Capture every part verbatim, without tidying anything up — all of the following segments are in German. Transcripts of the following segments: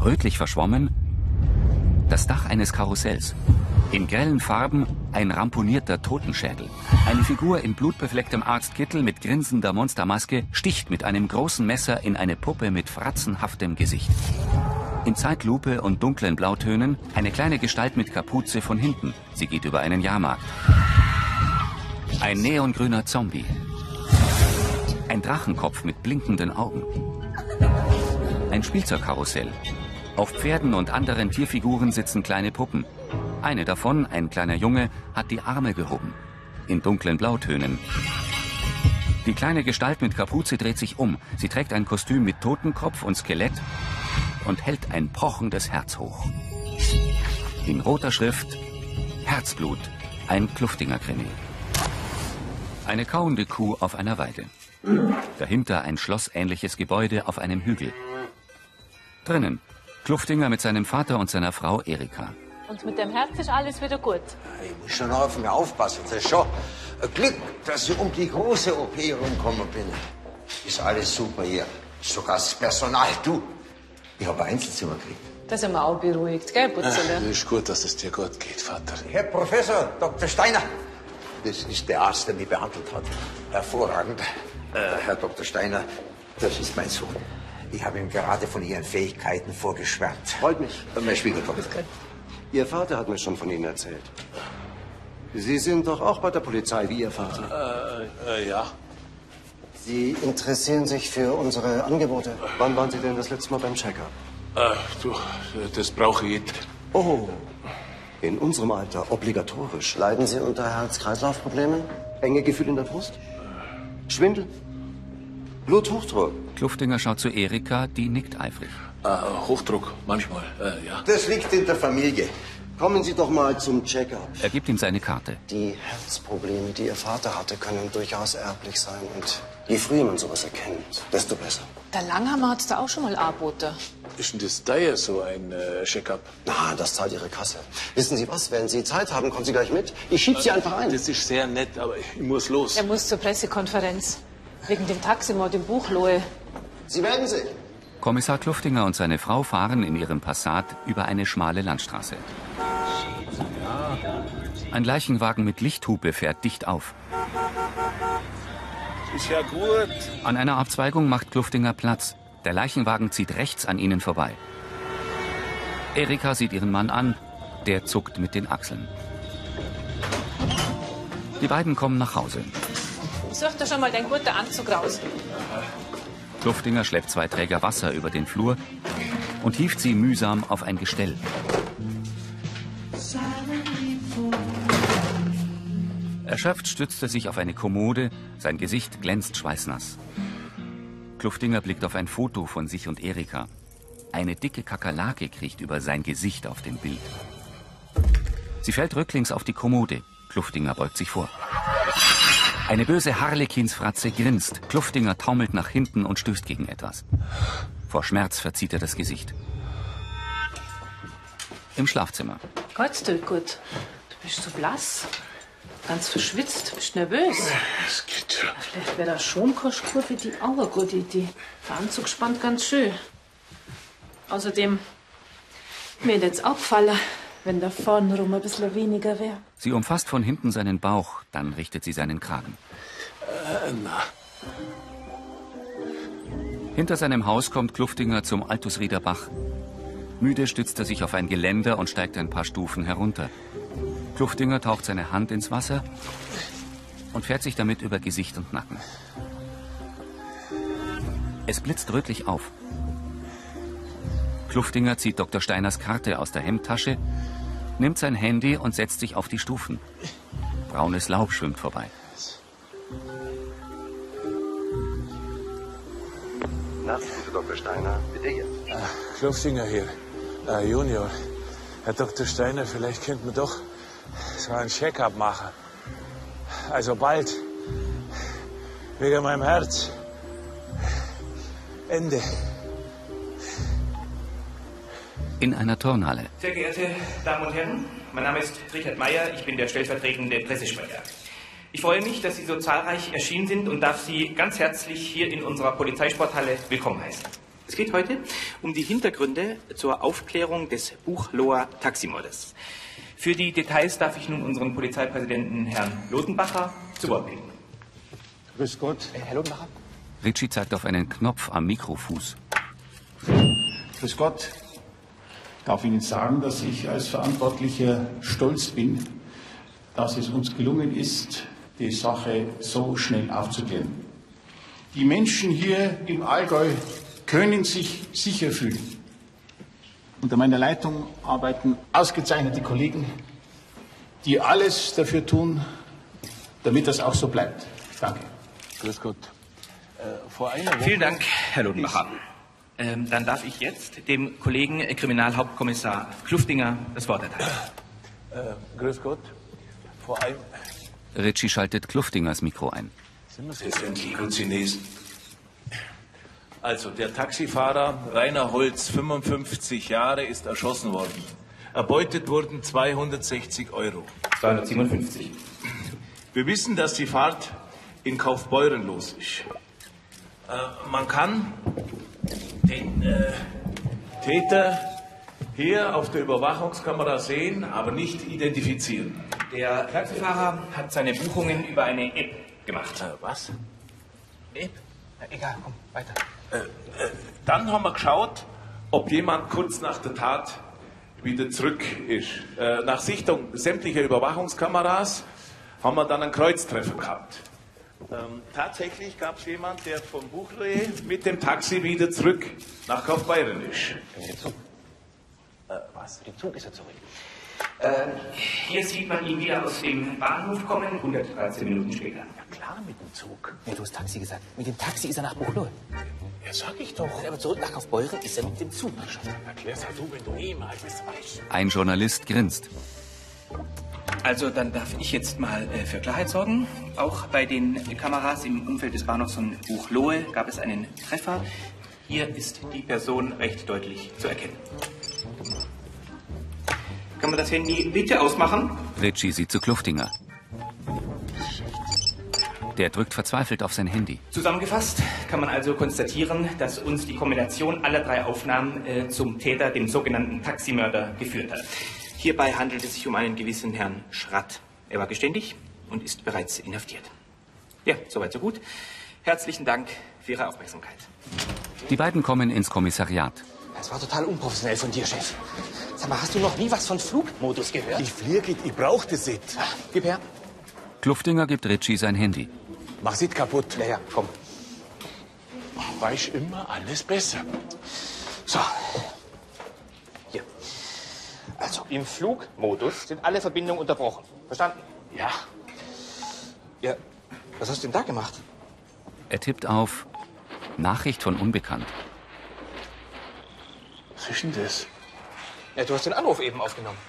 Rötlich verschwommen das Dach eines Karussells. In grellen Farben ein ramponierter Totenschädel. Eine Figur in blutbeflecktem Arztkittel mit grinsender Monstermaske sticht mit einem großen Messer in eine Puppe mit fratzenhaftem Gesicht. In Zeitlupe und dunklen Blautönen eine kleine Gestalt mit Kapuze von hinten. Sie geht über einen Jahrmarkt. Ein neongrüner Zombie. Ein Drachenkopf mit blinkenden Augen. Ein Spielzeugkarussell. Auf Pferden und anderen Tierfiguren sitzen kleine Puppen. Eine davon, ein kleiner Junge, hat die Arme gehoben. In dunklen Blautönen. Die kleine Gestalt mit Kapuze dreht sich um. Sie trägt ein Kostüm mit Totenkopf und Skelett und hält ein pochendes Herz hoch. In roter Schrift Herzblut, ein Kluftinger-Krimi. Eine kauende Kuh auf einer Weide. Dahinter ein schlossähnliches Gebäude auf einem Hügel. Drinnen Kluftinger mit seinem Vater und seiner Frau Erika. Und mit dem Herz ist alles wieder gut. Ich muss schon auf mich aufpassen. Das ist schon ein Glück, dass ich um die große O P rumgekommen bin. Ist alles super hier. Sogar das Personal. Du, ich habe ein Einzelzimmer gekriegt. Da sind wir auch beruhigt, gell, Butzele? Es ist gut, dass es dir gut geht, Vater. Herr Professor Doktor Steiner. Das ist der Arzt, der mich behandelt hat. Hervorragend. Äh, Herr Doktor Steiner, das ist mein Sohn. Ich habe ihm gerade von Ihren Fähigkeiten vorgeschwärmt. Freut mich. Mein Schwiegertochter. Ihr Vater hat mir schon von Ihnen erzählt. Sie sind doch auch bei der Polizei, wie Ihr Vater. Äh, äh, ja. Sie interessieren sich für unsere Angebote. Wann waren Sie denn das letzte Mal beim Check-up? Äh, du, das brauche ich nicht. Oh, in unserem Alter obligatorisch. Leiden Sie unter Herz-Kreislauf-Problemen? Enge Gefühle in der Brust? Schwindel? Bluthochdruck? Kluftinger schaut zu Erika, die nickt eifrig. Äh, Hochdruck, manchmal, äh, ja. Das liegt in der Familie. Kommen Sie doch mal zum Check-up. Er gibt ihm seine Karte. Die Herzprobleme, die Ihr Vater hatte, können durchaus erblich sein. Und je früher man sowas erkennt, desto besser. Der Langhammer hat's da auch schon mal angeboten. Ist denn das teuer, so ein äh, Check-up? Na, das zahlt Ihre Kasse. Wissen Sie was, wenn Sie Zeit haben, kommen Sie gleich mit. Ich schieb Sie einfach ein. Das ist sehr nett, aber ich muss los. Er muss zur Pressekonferenz. Wegen dem Taximord im Buchlohe. Sie werden sehen. Kommissar Kluftinger und seine Frau fahren in ihrem Passat über eine schmale Landstraße. Ein Leichenwagen mit Lichthupe fährt dicht auf. Ist ja gut. An einer Abzweigung macht Kluftinger Platz. Der Leichenwagen zieht rechts an ihnen vorbei. Erika sieht ihren Mann an. Der zuckt mit den Achseln. Die beiden kommen nach Hause. Such dir schon mal deinen guten Anzug raus. Kluftinger schleppt zwei Träger Wasser über den Flur und hieft sie mühsam auf ein Gestell. Erschöpft stützt er sich auf eine Kommode, sein Gesicht glänzt schweißnass. Kluftinger blickt auf ein Foto von sich und Erika. Eine dicke Kakerlake kriecht über sein Gesicht auf dem Bild. Sie fällt rücklings auf die Kommode. Kluftinger beugt sich vor. Eine böse Harlekinsfratze grinst. Kluftinger taumelt nach hinten und stößt gegen etwas. Vor Schmerz verzieht er das Gesicht. Im Schlafzimmer. Geht's dir gut? Du bist so blass. Ganz verschwitzt. Bist nervös. Es geht schon. Vielleicht wäre das Schonkoschkur für die auch eine gute Idee. Der Anzug spannt ganz schön. Außerdem, mir hätte jetzt aufgefallen, wenn da vorne rum ein bisschen weniger wäre. Sie umfasst von hinten seinen Bauch, dann richtet sie seinen Kragen. Äh, na. Hinter seinem Haus kommt Kluftinger zum Altusrieder Bach. Müde stützt er sich auf ein Geländer und steigt ein paar Stufen herunter. Kluftinger taucht seine Hand ins Wasser und fährt sich damit über Gesicht und Nacken. Es blitzt rötlich auf. Kluftinger zieht Doktor Steiners Karte aus der Hemdtasche, nimmt sein Handy und setzt sich auf die Stufen. Braunes Laub schwimmt vorbei. Na, gute Doktor Steiner, bitte jetzt. Äh, Kluftinger hier. Äh, Junior. Herr Doktor Steiner, vielleicht könnten wir doch so einen Check-up machen. Also bald. Wegen meinem Herz. Ende. In einer Turnhalle. Sehr geehrte Damen und Herren, mein Name ist Richard Meyer, ich bin der stellvertretende Pressesprecher. Ich freue mich, dass Sie so zahlreich erschienen sind und darf Sie ganz herzlich hier in unserer Polizeisporthalle willkommen heißen. Es geht heute um die Hintergründe zur Aufklärung des Buchloher Taximordes. Für die Details darf ich nun unseren Polizeipräsidenten, Herrn Lodenbacher, zu Wort bitten. Grüß Gott. Herr Lodenbacher. Ritchie zeigt auf einen Knopf am Mikrofuß. Grüß Gott. Ich darf Ihnen sagen, dass ich als Verantwortlicher stolz bin, dass es uns gelungen ist, die Sache so schnell aufzuklären. Die Menschen hier im Allgäu können sich sicher fühlen. Unter meiner Leitung arbeiten ausgezeichnete Kollegen, die alles dafür tun, damit das auch so bleibt. Danke. Grüß Gott. Äh, vor einer Woche... Vielen Dank, Herr Lodenbacher. Ähm, dann darf ich jetzt dem Kollegen äh, Kriminalhauptkommissar Kluftinger das Wort erteilen. Äh, grüß Gott. Vor einem... Ritchie schaltet Kluftingers Mikro ein. Letztendlich gut Chinesen. Also, der Taxifahrer Rainer Holz, fünfundfünfzig Jahre, ist erschossen worden. Erbeutet wurden zweihundertsechzig Euro. zweihundertsiebenundfünfzig. Wir wissen, dass die Fahrt in Kaufbeuren los ist. Äh, man kann den äh, Täter hier auf der Überwachungskamera sehen, aber nicht identifizieren. Der Taxifahrer hat seine Buchungen über eine App gemacht. Äh, was? App? Egal, komm, weiter. Äh, äh, dann haben wir geschaut, ob jemand kurz nach der Tat wieder zurück ist. Äh, nach Sichtung sämtlicher Überwachungskameras haben wir dann einen Kreuztreffer gehabt. Ähm, tatsächlich gab es jemanden, der vom Buchle mit dem Taxi wieder zurück nach Kaufbeuren ist. Der Zug. Äh, was? Der Zug ist er zurück. Äh, hier sieht man ihn wieder aus dem Bahnhof kommen, hundertdreizehn Minuten später. Ja klar, mit dem Zug. Ja, du hast Taxi gesagt. Mit dem Taxi ist er nach Buchloe. Ja, sag ich doch. Aber zurück nach Kaufbeuren ist er mit dem Zug. Erklär's halt du, wenn du eh mal bist, weißt. Ein Journalist grinst. Also dann darf ich jetzt mal äh, für Klarheit sorgen. Auch bei den Kameras im Umfeld des Bahnhofs von Buchloe gab es einen Treffer. Hier ist die Person recht deutlich zu erkennen. Kann man das Handy bitte ausmachen? Ritchie sieht zu Kluftinger. Der drückt verzweifelt auf sein Handy. Zusammengefasst kann man also konstatieren, dass uns die Kombination aller drei Aufnahmen äh, zum Täter, dem sogenannten Taximörder, geführt hat. Hierbei handelt es sich um einen gewissen Herrn Schratt. Er war geständig und ist bereits inhaftiert. Ja, soweit so gut. Herzlichen Dank für Ihre Aufmerksamkeit. Die beiden kommen ins Kommissariat. Das war total unprofessionell von dir, Chef. Sag mal, hast du noch nie was von Flugmodus gehört? Ich fliege, ich brauch das nicht. Gib her. Kluftinger gibt Ritchie sein Handy. Mach's nicht kaputt. Naja, komm. Weiß immer alles besser. So. Hier. Also, im Flugmodus sind alle Verbindungen unterbrochen. Verstanden? Ja. Ja. Was hast du denn da gemacht? Er tippt auf Nachricht von Unbekannt. Was ist denn das? Ja, du hast den Anruf eben aufgenommen.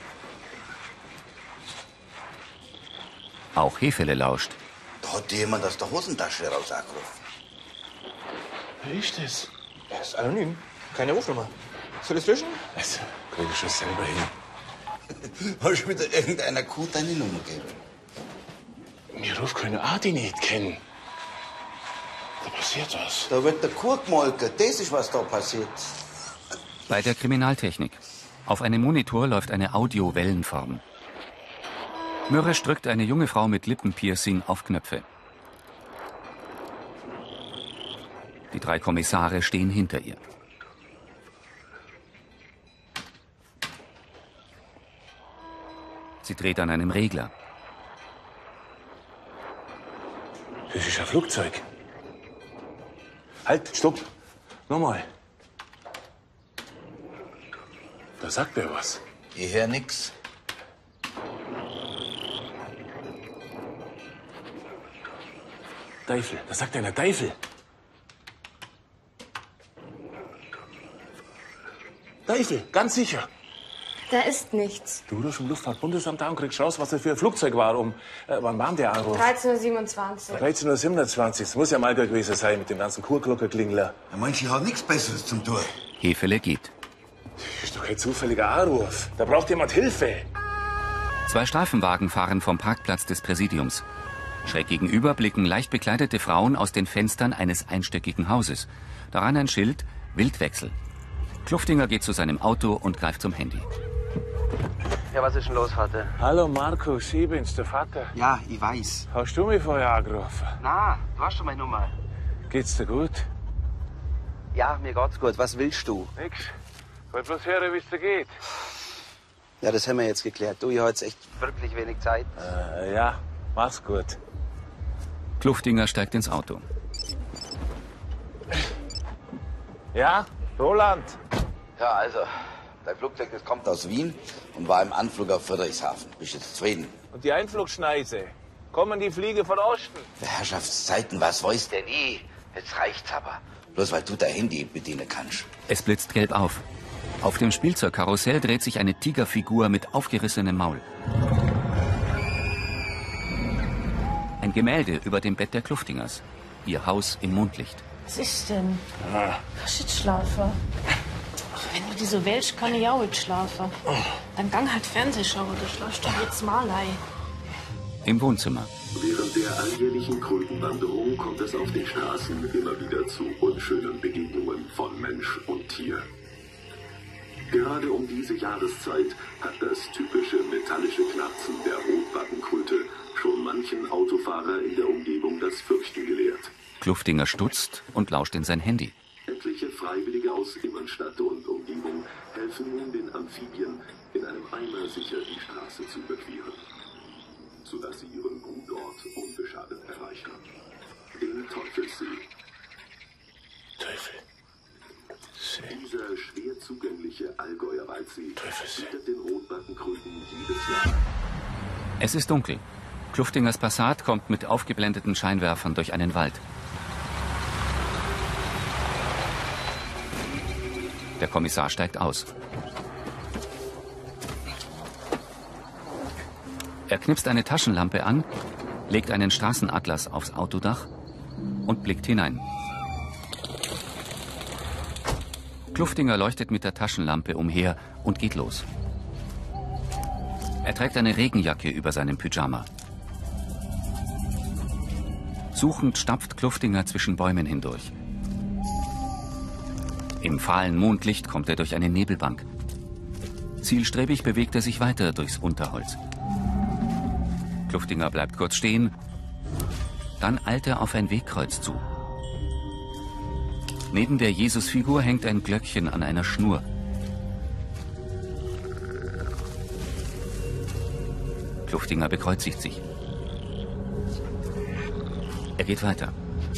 Auch Hefele lauscht. Da hat jemand aus der Hosentasche raus angerufen. Wer ist das? Er ist anonym. Keine Rufnummer. Soll ich es löschen? Das krieg ich schon selber hin. Hast du wieder irgendeiner Kuh deine Nummer gegeben? Mir ruft keine Art, die ich nicht kennen. Da passiert was. Da wird der Kuh gemolken. Das ist, was da passiert. Bei der Kriminaltechnik. Auf einem Monitor läuft eine Audio-Wellenform. Mürrisch drückt eine junge Frau mit Lippenpiercing auf Knöpfe. Die drei Kommissare stehen hinter ihr. Sie dreht an einem Regler. Das ist ein Flugzeug. Halt, stopp. Nochmal. Da sagt er was. Ich höre nix. Teufel, da sagt einer Teufel. Teufel, ganz sicher. Da ist nichts. Du rufst vom Luftfahrtbundesamt an und kriegst raus, was das für ein Flugzeug war. Um, äh, wann war denn der Anruf? dreizehn Uhr siebenundzwanzig. dreizehn Uhr siebenundzwanzig. Das muss ja mal gewesen sein mit dem ganzen Kurglockerklingler. Ja, manche haben nichts Besseres zum tun. Hefele geht. Das ist doch kein zufälliger Anruf. Da braucht jemand Hilfe. Zwei Streifenwagen fahren vom Parkplatz des Präsidiums. Schräg gegenüber blicken leicht bekleidete Frauen aus den Fenstern eines einstöckigen Hauses. Daran ein Schild: Wildwechsel. Kluftinger geht zu seinem Auto und greift zum Handy. Ja, was ist denn los, Vater? Hallo Markus, ich bin's, der Vater. Ja, ich weiß. Hast du mich vorher angerufen? Na, du hast schon meine Nummer. Geht's dir gut? Ja, mir geht's gut. Was willst du? Nix. Wollt bloß hören, wie's dir geht. Ja, das haben wir jetzt geklärt. Du, ich habe jetzt echt wirklich wenig Zeit. Äh, ja, mach's gut. Kluftinger steigt ins Auto. Ja, Roland? Ja, also, dein Flugzeug, das kommt aus Wien und war im Anflug auf Friedrichshafen. Bist du zufrieden? Und die Einflugschneise? Kommen die Fliege von Osten? Herrschaftszeiten, was weiß denn ich? Jetzt reicht's aber. Bloß weil du dein Handy bedienen kannst. Es blitzt gelb auf. Auf dem Spielzeugkarussell dreht sich eine Tigerfigur mit aufgerissenem Maul. Ein Gemälde über dem Bett der Kluftingers. Ihr Haus im Mondlicht. Was ist denn? Kannst du jetzt schlafen? Ach, wenn du die so wählst, kann ich auch jetzt schlafen. Dann gang halt Fernseh schauen, oder schlafst du jetzt mal ein. Im Wohnzimmer. Während der alljährlichen Krötenwanderung kommt es auf den Straßen immer wieder zu unschönen Begegnungen von Mensch und Tier. Gerade um diese Jahreszeit hat das typische metallische Knarzen der Rotbackenkröte schon manchen Autofahrer in der Umgebung das Fürchten gelehrt. Kluftinger stutzt und lauscht in sein Handy. Etliche Freiwillige aus Immenstadt und Umgebung helfen nun den Amphibien, in einem Eimer sicher die Straße zu überqueren, sodass sie ihren Brutort unbeschadet erreichen. Den Teufelssee. Teufel. Dieser schwer zugängliche Allgäuer Waldsee bietet den Rotbackenkröten jedes Jahr. Es ist dunkel. Kluftingers Passat kommt mit aufgeblendeten Scheinwerfern durch einen Wald. Der Kommissar steigt aus. Er knipst eine Taschenlampe an, legt einen Straßenatlas aufs Autodach und blickt hinein. Kluftinger leuchtet mit der Taschenlampe umher und geht los. Er trägt eine Regenjacke über seinem Pyjama. Suchend stapft Kluftinger zwischen Bäumen hindurch. Im fahlen Mondlicht kommt er durch eine Nebelbank. Zielstrebig bewegt er sich weiter durchs Unterholz. Kluftinger bleibt kurz stehen, dann eilt er auf ein Wegkreuz zu. Neben der Jesusfigur hängt ein Glöckchen an einer Schnur. Kluftinger bekreuzigt sich. Er geht weiter.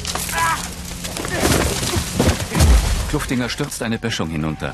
Kluftinger stürzt eine Böschung hinunter.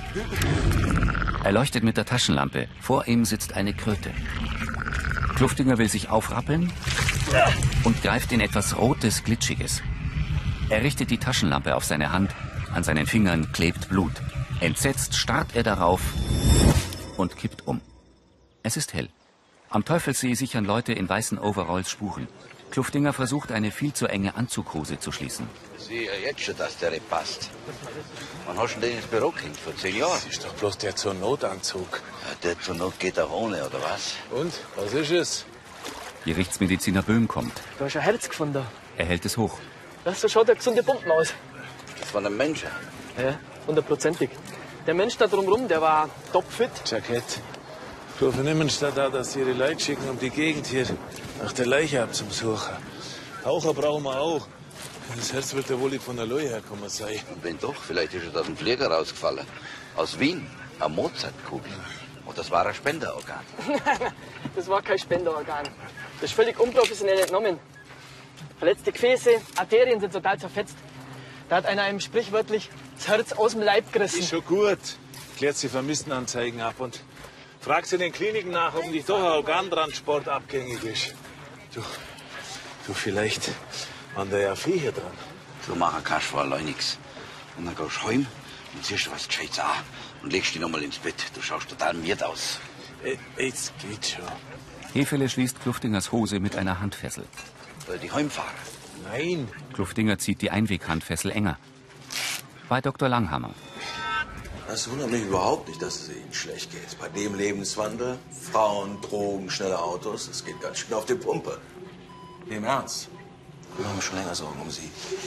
Er leuchtet mit der Taschenlampe. Vor ihm sitzt eine Kröte. Kluftinger will sich aufrappeln und greift in etwas Rotes, Glitschiges. Er richtet die Taschenlampe auf seine Hand. An seinen Fingern klebt Blut. Entsetzt starrt er darauf und kippt um. Es ist hell. Am Teufelssee sichern Leute in weißen Overalls Spuren. Kluftinger versucht, eine viel zu enge Anzughose zu schließen. Ich sehe ja jetzt schon, dass der passt. Wann hast du denn den ins Büro gekriegt? Vor zehn Jahren? Das ist doch bloß der zur Notanzug. Ja, der zur Not geht auch ohne, oder was? Und? Was ist es? Gerichtsmediziner Böhm kommt. Du hast ein Herz gefunden. Er hält es hoch. Das so schaut der gesunde Pumpen aus. Von einem Menschen? Ja, hundertprozentig. Der Mensch da drumherum, der war topfit. Jackett. Rufen Immenstadt an, dass sie ihre Leute schicken, um die Gegend hier nach der Leiche abzusuchen. Taucher brauchen wir auch. Das Herz wird ja wohl nicht von der Leue herkommen sein. Und wenn doch, vielleicht ist er aus dem Flieger rausgefallen. Aus Wien, eine Mozartkugel. Und das war ein Spenderorgan. Das war kein Spenderorgan. Das ist völlig unprofessionell entnommen. Verletzte Gefäße, Arterien sind total zerfetzt. Da hat einer einem sprichwörtlich das Herz aus dem Leib gerissen. Ist schon gut. Klärt die Vermisstenanzeigen ab und fragt in den Kliniken nach, ob nicht doch ein Organtransport abgängig ist. Du, du vielleicht waren da ja Viecher dran. So machen kannst du allein nichts. Und dann gehst du heim und siehst was Gescheites an und legst dich noch mal ins Bett. Du schaust total miert aus. Äh, jetzt geht's schon. Hefele schließt Kluftingers Hose mit einer Handfessel. Soll die heimfahren? Nein. Kluftinger zieht die Einweghandfessel enger. Bei Doktor Langhammer. Es wundert mich überhaupt nicht, dass es Ihnen schlecht geht. Bei dem Lebenswandel, Frauen, Drogen, schnelle Autos, es geht ganz schön auf die Pumpe. Im Ernst. Wir machen schon länger Sorgen um Sie.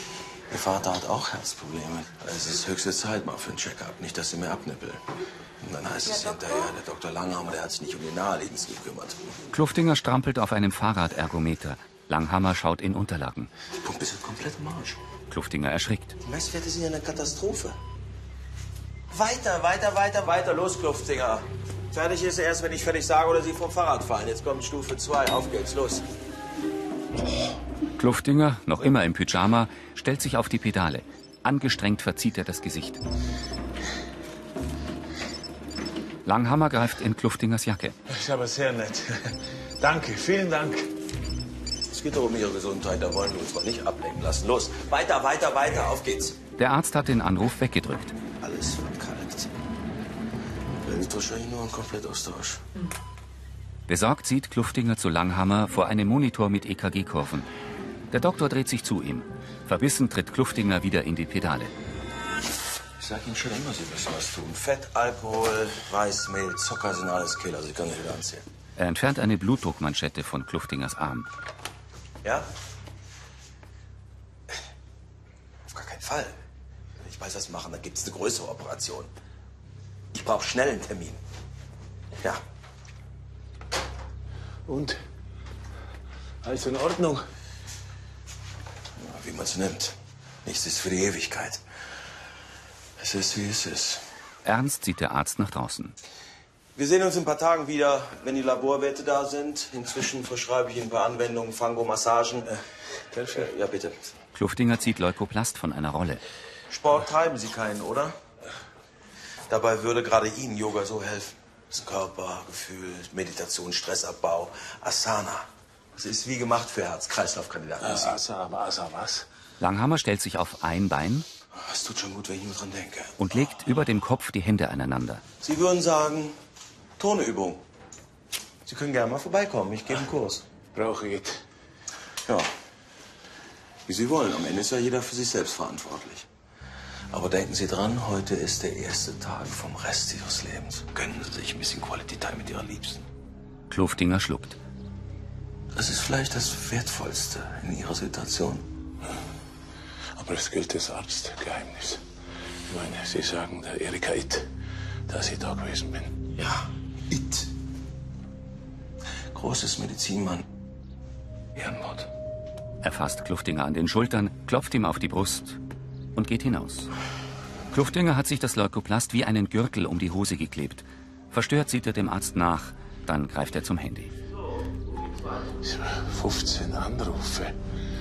Ihr Vater hat auch Herzprobleme. Es ist höchste Zeit mal für einen Check-up. Nicht, dass sie mir abnippeln. Und dann heißt es hinterher, der Doktor Langhammer, der hat sich nicht um die Naheliegendsten gekümmert. Kluftinger strampelt auf einem Fahrradergometer. Langhammer schaut in Unterlagen. Die Pumpe ist komplett im Arsch. Kluftinger erschrickt. Die Messwerte sind ja eine Katastrophe. Weiter, weiter, weiter, weiter. Los, Kluftinger. Fertig ist er erst, wenn ich fertig sage oder Sie vom Fahrrad fallen. Jetzt kommt Stufe zwei. Auf geht's, los. Kluftinger, noch immer im Pyjama, stellt sich auf die Pedale. Angestrengt verzieht er das Gesicht. Langhammer greift in Kluftingers Jacke. Das ist aber sehr nett. Danke, vielen Dank. Es geht doch um Ihre Gesundheit, da wollen wir uns mal nicht ablenken lassen. Los, weiter, weiter, weiter, auf geht's. Der Arzt hat den Anruf weggedrückt. Alles verkalkt. Da hilft wahrscheinlich nur ein Komplettaustausch. Besorgt sieht Kluftinger zu Langhammer vor einem Monitor mit E K G-Kurven. Der Doktor dreht sich zu ihm. Verbissen tritt Kluftinger wieder in die Pedale. Ich sag Ihnen schon immer, Sie müssen was tun. Fett, Alkohol, Weißmehl, Zucker sind alles Killer. Sie können sich wieder anziehen. Er entfernt eine Blutdruckmanschette von Kluftingers Arm. Ja? Auf gar keinen Fall. Wenn ich weiß, was machen, dann gibt's eine größere Operation. Ich brauche schnell einen Termin. Ja. Und? Alles in Ordnung? Ja, wie man es nimmt. Nichts ist für die Ewigkeit. Es ist, wie es ist. Ernst sieht der Arzt nach draußen. Wir sehen uns in ein paar Tagen wieder, wenn die Laborwerte da sind. Inzwischen verschreibe ich Ihnen ein paar Anwendungen, Fango-Massagen. Äh, ja, bitte. Kluftinger zieht Leukoplast von einer Rolle. Sport treiben Sie keinen, oder? Dabei würde gerade Ihnen Yoga so helfen. Das ist Körper, Gefühl, Meditation, Stressabbau, Asana. Das ist wie gemacht für Herz-Kreislauf-Kandidaten. Äh, Asana, Asana, was? Langhammer stellt sich auf ein Bein. Es tut schon gut, wenn ich nur dran denke. Und legt über dem Kopf die Hände aneinander. Sie würden sagen, Turneübung. Sie können gerne mal vorbeikommen. Ich gebe einen Kurs. Brauche ich nicht. Ja. Wie Sie wollen. Am Ende ist ja jeder für sich selbst verantwortlich. Aber denken Sie dran, heute ist der erste Tag vom Rest Ihres Lebens. Gönnen Sie sich ein bisschen Quality Time mit Ihrer Liebsten. Kluftinger schluckt. Das ist vielleicht das Wertvollste in Ihrer Situation. Aber es gilt das Arztgeheimnis. Ich meine, Sie sagen der Erika It, dass ich da gewesen bin. Ja, It. Großes Medizinmann. Ehrenwort. Er fasst Kluftinger an den Schultern, klopft ihm auf die Brust und geht hinaus. Kluftinger hat sich das Leukoplast wie einen Gürtel um die Hose geklebt. Verstört sieht er dem Arzt nach, dann greift er zum Handy. fünfzehn Anrufe.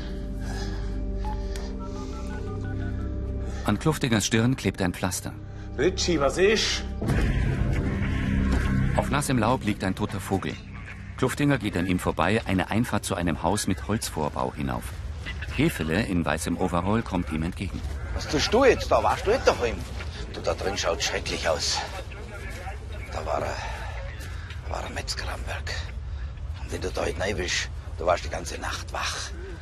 An Kluftingers Stirn klebt ein Pflaster. Ritchie, was ist? Auf nassem Laub liegt ein toter Vogel. Kluftinger geht an ihm vorbei, eine Einfahrt zu einem Haus mit Holzvorbau hinauf. Hefele in weißem Overall kommt ihm entgegen. Was tust du jetzt da? Warst du nicht daheim? Du, da drin schaut schrecklich aus. Da war er, da war ein Metzger am Werk. Und wenn du da heute rein bist, du warst die ganze Nacht wach.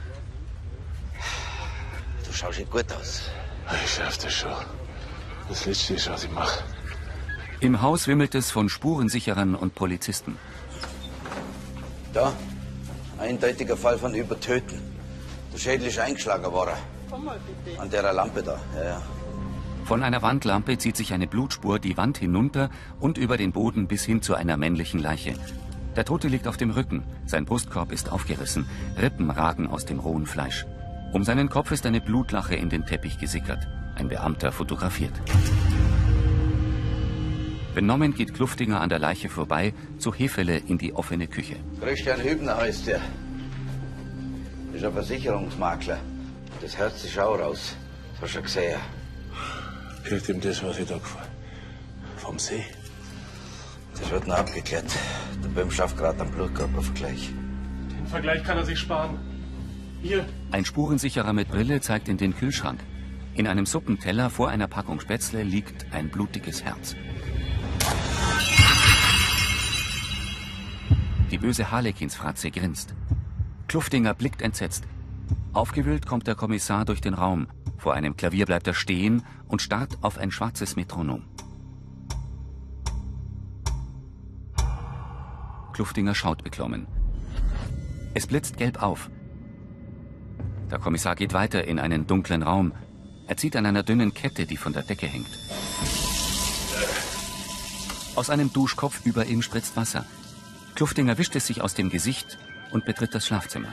Du schaust nicht gut aus. Ich schaff das schon. Das Letzte ist, was ich mache. Im Haus wimmelt es von Spurensicherern und Polizisten. Da, eindeutiger Fall von Übertöten. Der Schädel ist eingeschlagen worden. An der Lampe da, ja, ja. Von einer Wandlampe zieht sich eine Blutspur die Wand hinunter und über den Boden bis hin zu einer männlichen Leiche. Der Tote liegt auf dem Rücken, sein Brustkorb ist aufgerissen, Rippen ragen aus dem rohen Fleisch. Um seinen Kopf ist eine Blutlache in den Teppich gesickert. Ein Beamter fotografiert. Benommen geht Kluftinger an der Leiche vorbei, zu Hefele in die offene Küche. Christian Hübner heißt der. Ist ein Versicherungsmakler. Das Herz ist auch raus. Das hast du schon gesehen. Hilft ihm das, was ich da gefahren vom See? Das wird noch abgeklärt. Der Böhm schafft gerade einen Blutkörpervergleich. Den Vergleich kann er sich sparen. Hier. Ein Spurensicherer mit Brille zeigt in den Kühlschrank. In einem Suppenteller vor einer Packung Spätzle liegt ein blutiges Herz. Die böse Harlekinsfratze grinst. Kluftinger blickt entsetzt. Aufgewühlt kommt der Kommissar durch den Raum. Vor einem Klavier bleibt er stehen und starrt auf ein schwarzes Metronom. Kluftinger schaut beklommen. Es blitzt gelb auf. Der Kommissar geht weiter in einen dunklen Raum. Er zieht an einer dünnen Kette, die von der Decke hängt. Aus einem Duschkopf über ihm spritzt Wasser. Kluftinger wischt es sich aus dem Gesicht und betritt das Schlafzimmer.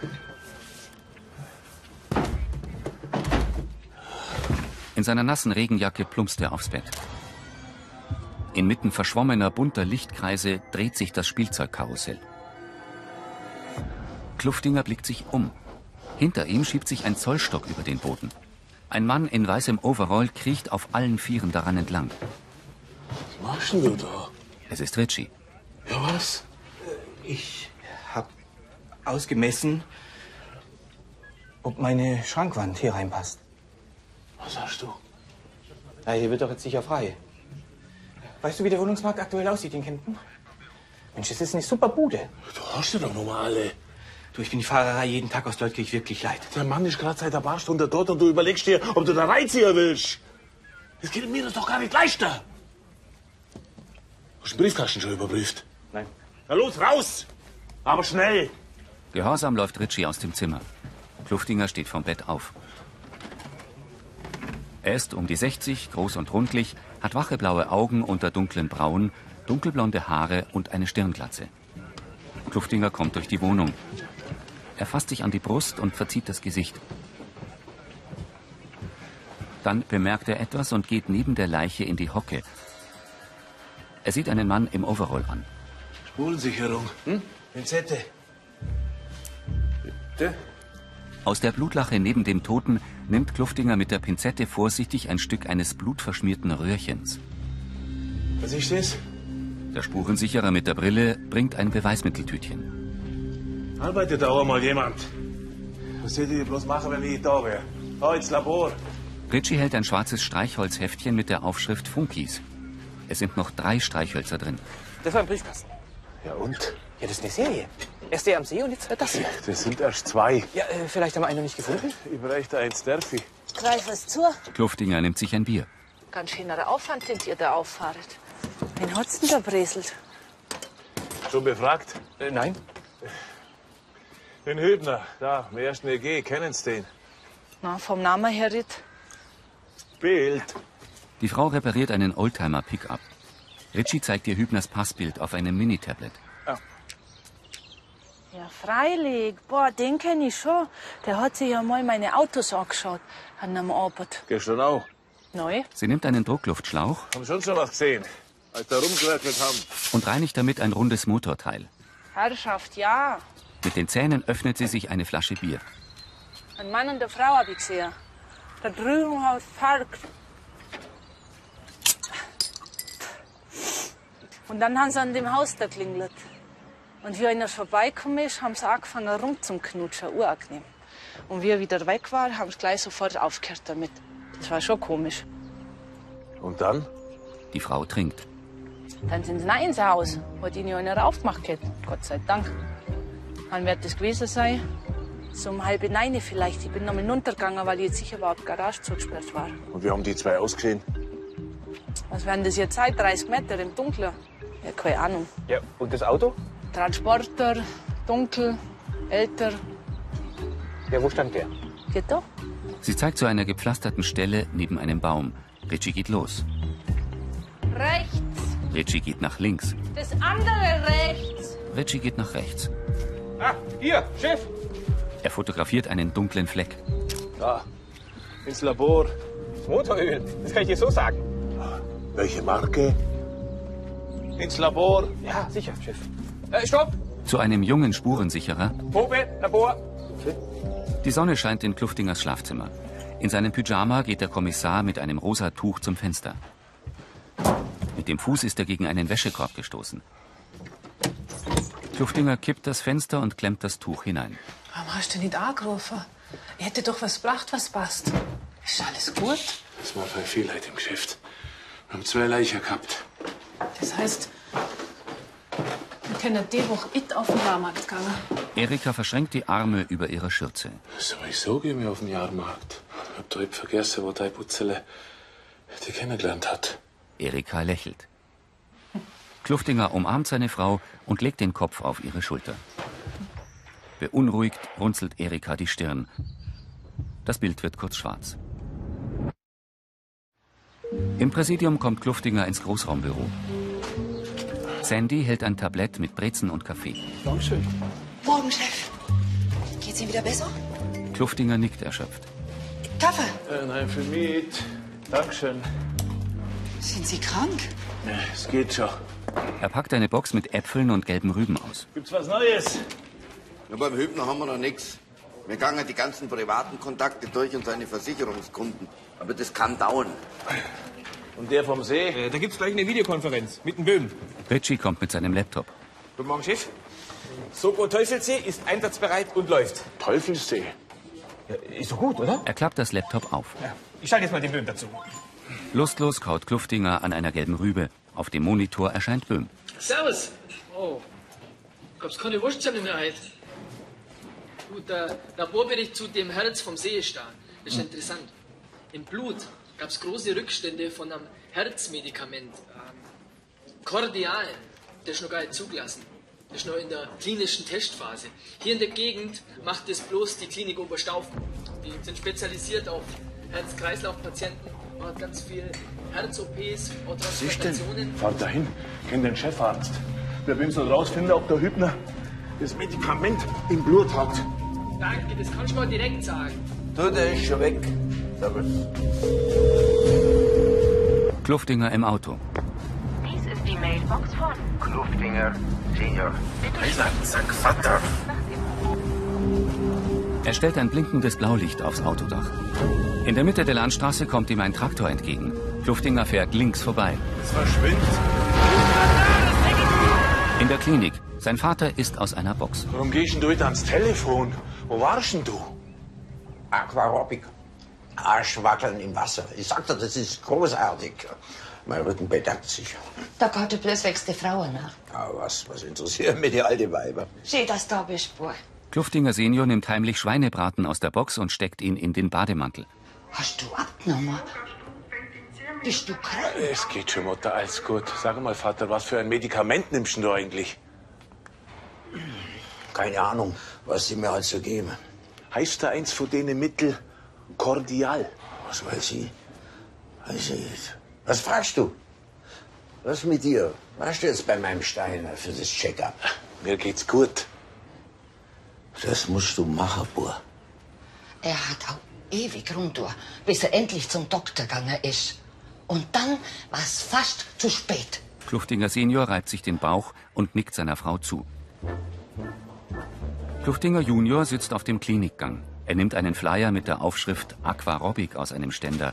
In seiner nassen Regenjacke plumpst er aufs Bett. Inmitten verschwommener, bunter Lichtkreise dreht sich das Spielzeugkarussell. Kluftinger blickt sich um. Hinter ihm schiebt sich ein Zollstock über den Boden. Ein Mann in weißem Overall kriecht auf allen Vieren daran entlang. Was machst denn du da? Es ist Ritchie. Ja, was? Ich hab ausgemessen, ob meine Schrankwand hier reinpasst. Was hast du? Na, hier wird doch jetzt sicher frei. Weißt du, wie der Wohnungsmarkt aktuell aussieht in Kempten? Mensch, das ist eine super Bude. Du hast ja doch noch mal alle. Du, ich bin die Fahrerei jeden Tag aus Leutkirch wirklich leid. Der Mann ist gerade seit ein paar Stunden dort und du überlegst dir, ob du da reinziehen willst. Das geht mir das doch gar nicht leichter. Hast du den Briefkasten schon überprüft? Nein. Na los, raus! Aber schnell! Gehorsam läuft Ritchie aus dem Zimmer. Kluftinger steht vom Bett auf. Er ist um die sechzig, groß und rundlich, hat wache blaue Augen unter dunklen Brauen, dunkelblonde Haare und eine Stirnglatze. Kluftinger kommt durch die Wohnung. Er fasst sich an die Brust und verzieht das Gesicht. Dann bemerkt er etwas und geht neben der Leiche in die Hocke. Er sieht einen Mann im Overall an. Spurensicherung. Hm? Pinzette. Bitte? Aus der Blutlache neben dem Toten nimmt Kluftinger mit der Pinzette vorsichtig ein Stück eines blutverschmierten Röhrchens. Was ist das? Der Spurensicherer mit der Brille bringt ein Beweismitteltütchen. Arbeitet da auch mal jemand? Was soll ich bloß machen, wenn ich da wäre? Da ins Labor. Ritchie hält ein schwarzes Streichholzheftchen mit der Aufschrift Funkies. Es sind noch drei Streichhölzer drin. Das war ein Briefkasten. Ja und? Ja, das ist eine Serie. Erst der am See und jetzt das hier. Das sind erst zwei. Ja, äh, vielleicht haben wir einen noch nicht gefunden. Ich bräuchte eins, darf ich? Greif was zu. Kluftinger nimmt sich ein Bier. Ganz schöner Aufwand, den ihr da auffahrt. Wen hat's denn da bräselt? Schon befragt? Äh, nein. Den Hübner, da, im ersten E G, kennen Sie den? Na, vom Namen her nicht. Bild. Die Frau repariert einen Oldtimer-Pickup. Ritchie zeigt ihr Hübners Passbild auf einem Mini-Tablet. Ja, freilich. Boah, den kenn ich schon. Der hat sich ja mal meine Autos angeschaut an einem Abend. Gestern auch. Neu? Sie nimmt einen Druckluftschlauch Haben schon schon was gesehen, als da rumgewerkelt haben. und reinigt damit ein rundes Motorteil. Herrschaft, ja. Mit den Zähnen öffnet sie sich eine Flasche Bier. Ein Mann und eine Frau habe ich gesehen. Da drüben hat parkt. Und dann haben sie an dem Haus da klingelt. Und wie einer vorbeigekommen ist, haben sie angefangen rumzuknutschen, unangenehm. Und wie er wieder weg war, haben sie gleich sofort aufgehört damit. Das war schon komisch. Und dann? Die Frau trinkt. Dann sind sie rein ins Haus, hat ihnen ja einer aufgemacht hätte. Gott sei Dank. Wann wird das gewesen sein? So um halb neun vielleicht. Ich bin noch mal runtergegangen, weil ich jetzt sicher war, ob die Garage zugesperrt war. Und wie haben die zwei ausgesehen? Was werden das jetzt sein? dreißig Meter im Dunkeln? Ja, keine Ahnung. Ja, und das Auto? Transporter, dunkel, älter. Ja, wo stand der? Geht doch. Sie zeigt zu einer gepflasterten Stelle neben einem Baum. Ritchie geht los. Rechts. Ritchie geht nach links. Das andere rechts. Ritchie geht nach rechts. Ah, hier, Chef. Er fotografiert einen dunklen Fleck. Da, ins Labor. Motoröl, das kann ich dir so sagen. Welche Marke? Ins Labor. Ja, sicher, Chef. Äh, stopp! Zu einem jungen Spurensicherer. Probe, Labor. Die Sonne scheint in Kluftingers Schlafzimmer. In seinem Pyjama geht der Kommissar mit einem rosa Tuch zum Fenster. Mit dem Fuß ist er gegen einen Wäschekorb gestoßen. Kluftinger kippt das Fenster und klemmt das Tuch hinein. Warum hast du nicht angerufen? Ich hätte doch was gebracht, was passt. Ist alles gut? Das war eine Fehlheit im Geschäft. Wir haben zwei Leichen gehabt. Das heißt, wir können die Woche nicht auf den Jahrmarkt gehen. Erika verschränkt die Arme über ihre Schürze. Sowieso gehen wir auf den Jahrmarkt. Ich hab da eben vergessen, wo deine Putzele die kennengelernt hat. Erika lächelt. Kluftinger umarmt seine Frau und legt den Kopf auf ihre Schulter. Beunruhigt runzelt Erika die Stirn. Das Bild wird kurz schwarz. Im Präsidium kommt Kluftinger ins Großraumbüro. Sandy hält ein Tablett mit Brezen und Kaffee. Dankeschön. Morgen, Chef. Geht's Ihnen wieder besser? Kluftinger nickt erschöpft. Kaffee? Äh, nein, für mich. Dankeschön. Sind Sie krank? Ja, es geht schon. Er packt eine Box mit Äpfeln und gelben Rüben aus. Gibt's was Neues? Ja, beim Hübner haben wir noch nichts. Wir gangen die ganzen privaten Kontakte durch und seine Versicherungskunden. Aber das kann dauern. Und der vom See? Äh, da gibt's gleich eine Videokonferenz mit dem Böhm. Richie kommt mit seinem Laptop. Guten Morgen, Chef. Soko Teufelssee ist einsatzbereit und läuft. Teufelssee? Ja, ist doch gut, oder? Er klappt das Laptop auf. Ja. Ich schalte jetzt mal den Böhm dazu. Lustlos kaut Kluftinger an einer gelben Rübe. Auf dem Monitor erscheint Böhm. Servus. Oh, gab's keine Wurstsemmel mehr heute? Gut, der Laborbericht zu dem Herz vom Seestern ist hm. interessant. Im Blut gab's große Rückstände von einem Herzmedikament. Ähm, Cordial. Das ist noch gar nicht zugelassen. Das ist noch in der klinischen Testphase. Hier in der Gegend macht es bloß die Klinik Oberstaufen. Die sind spezialisiert auf Herz-Kreislauf-Patienten. Man hat ganz viel Herz-O Ps und Transplantationen. Fahrt dahin, kennt den Chefarzt. Der will so rausfinden, ob der Hübner das Medikament im Blut hat. Danke, das kannst du mal direkt sagen. Du, der ist schon weg. Servus. Kluftinger im Auto. Dies ist die Mailbox von Kluftinger Senior. Sag Vater. Er stellt ein blinkendes Blaulicht aufs Autodach. In der Mitte der Landstraße kommt ihm ein Traktor entgegen. Kluftinger fährt links vorbei. Es verschwindet. In der Klinik. Sein Vater ist aus einer Box. Warum gehst denn du heute ans Telefon? Wo warst denn du? Aquarobic. Arschwackeln im Wasser. Ich sagte, das ist großartig. Mein Rücken bedankt sich. Da geht du bloß wächst die Frauen nach. Ah, was, was interessieren mich die alte Weiber? Sieh, dass da bist, Boah. Kluftinger Senior nimmt heimlich Schweinebraten aus der Box und steckt ihn in den Bademantel. Hast du abgenommen? Bist du krank? Es geht schon, Mutter, alles gut. Sag mal, Vater, was für ein Medikament nimmst du eigentlich? Keine Ahnung, was sie mir halt so geben. Heißt da eins von denen Mittel Cordial? Was weiß ich? Weiß ich nicht. Was fragst du? Was mit dir? Warst du jetzt bei meinem Steiner für das Check-up? Mir geht's gut. Das musst du machen, Bur. Er hat auch ewig rumdauert, bis er endlich zum Doktor gegangen ist. Und dann war es fast zu spät. Kluftinger Senior reibt sich den Bauch und nickt seiner Frau zu. Kluftinger Junior sitzt auf dem Klinikgang. Er nimmt einen Flyer mit der Aufschrift Aquarobic aus einem Ständer.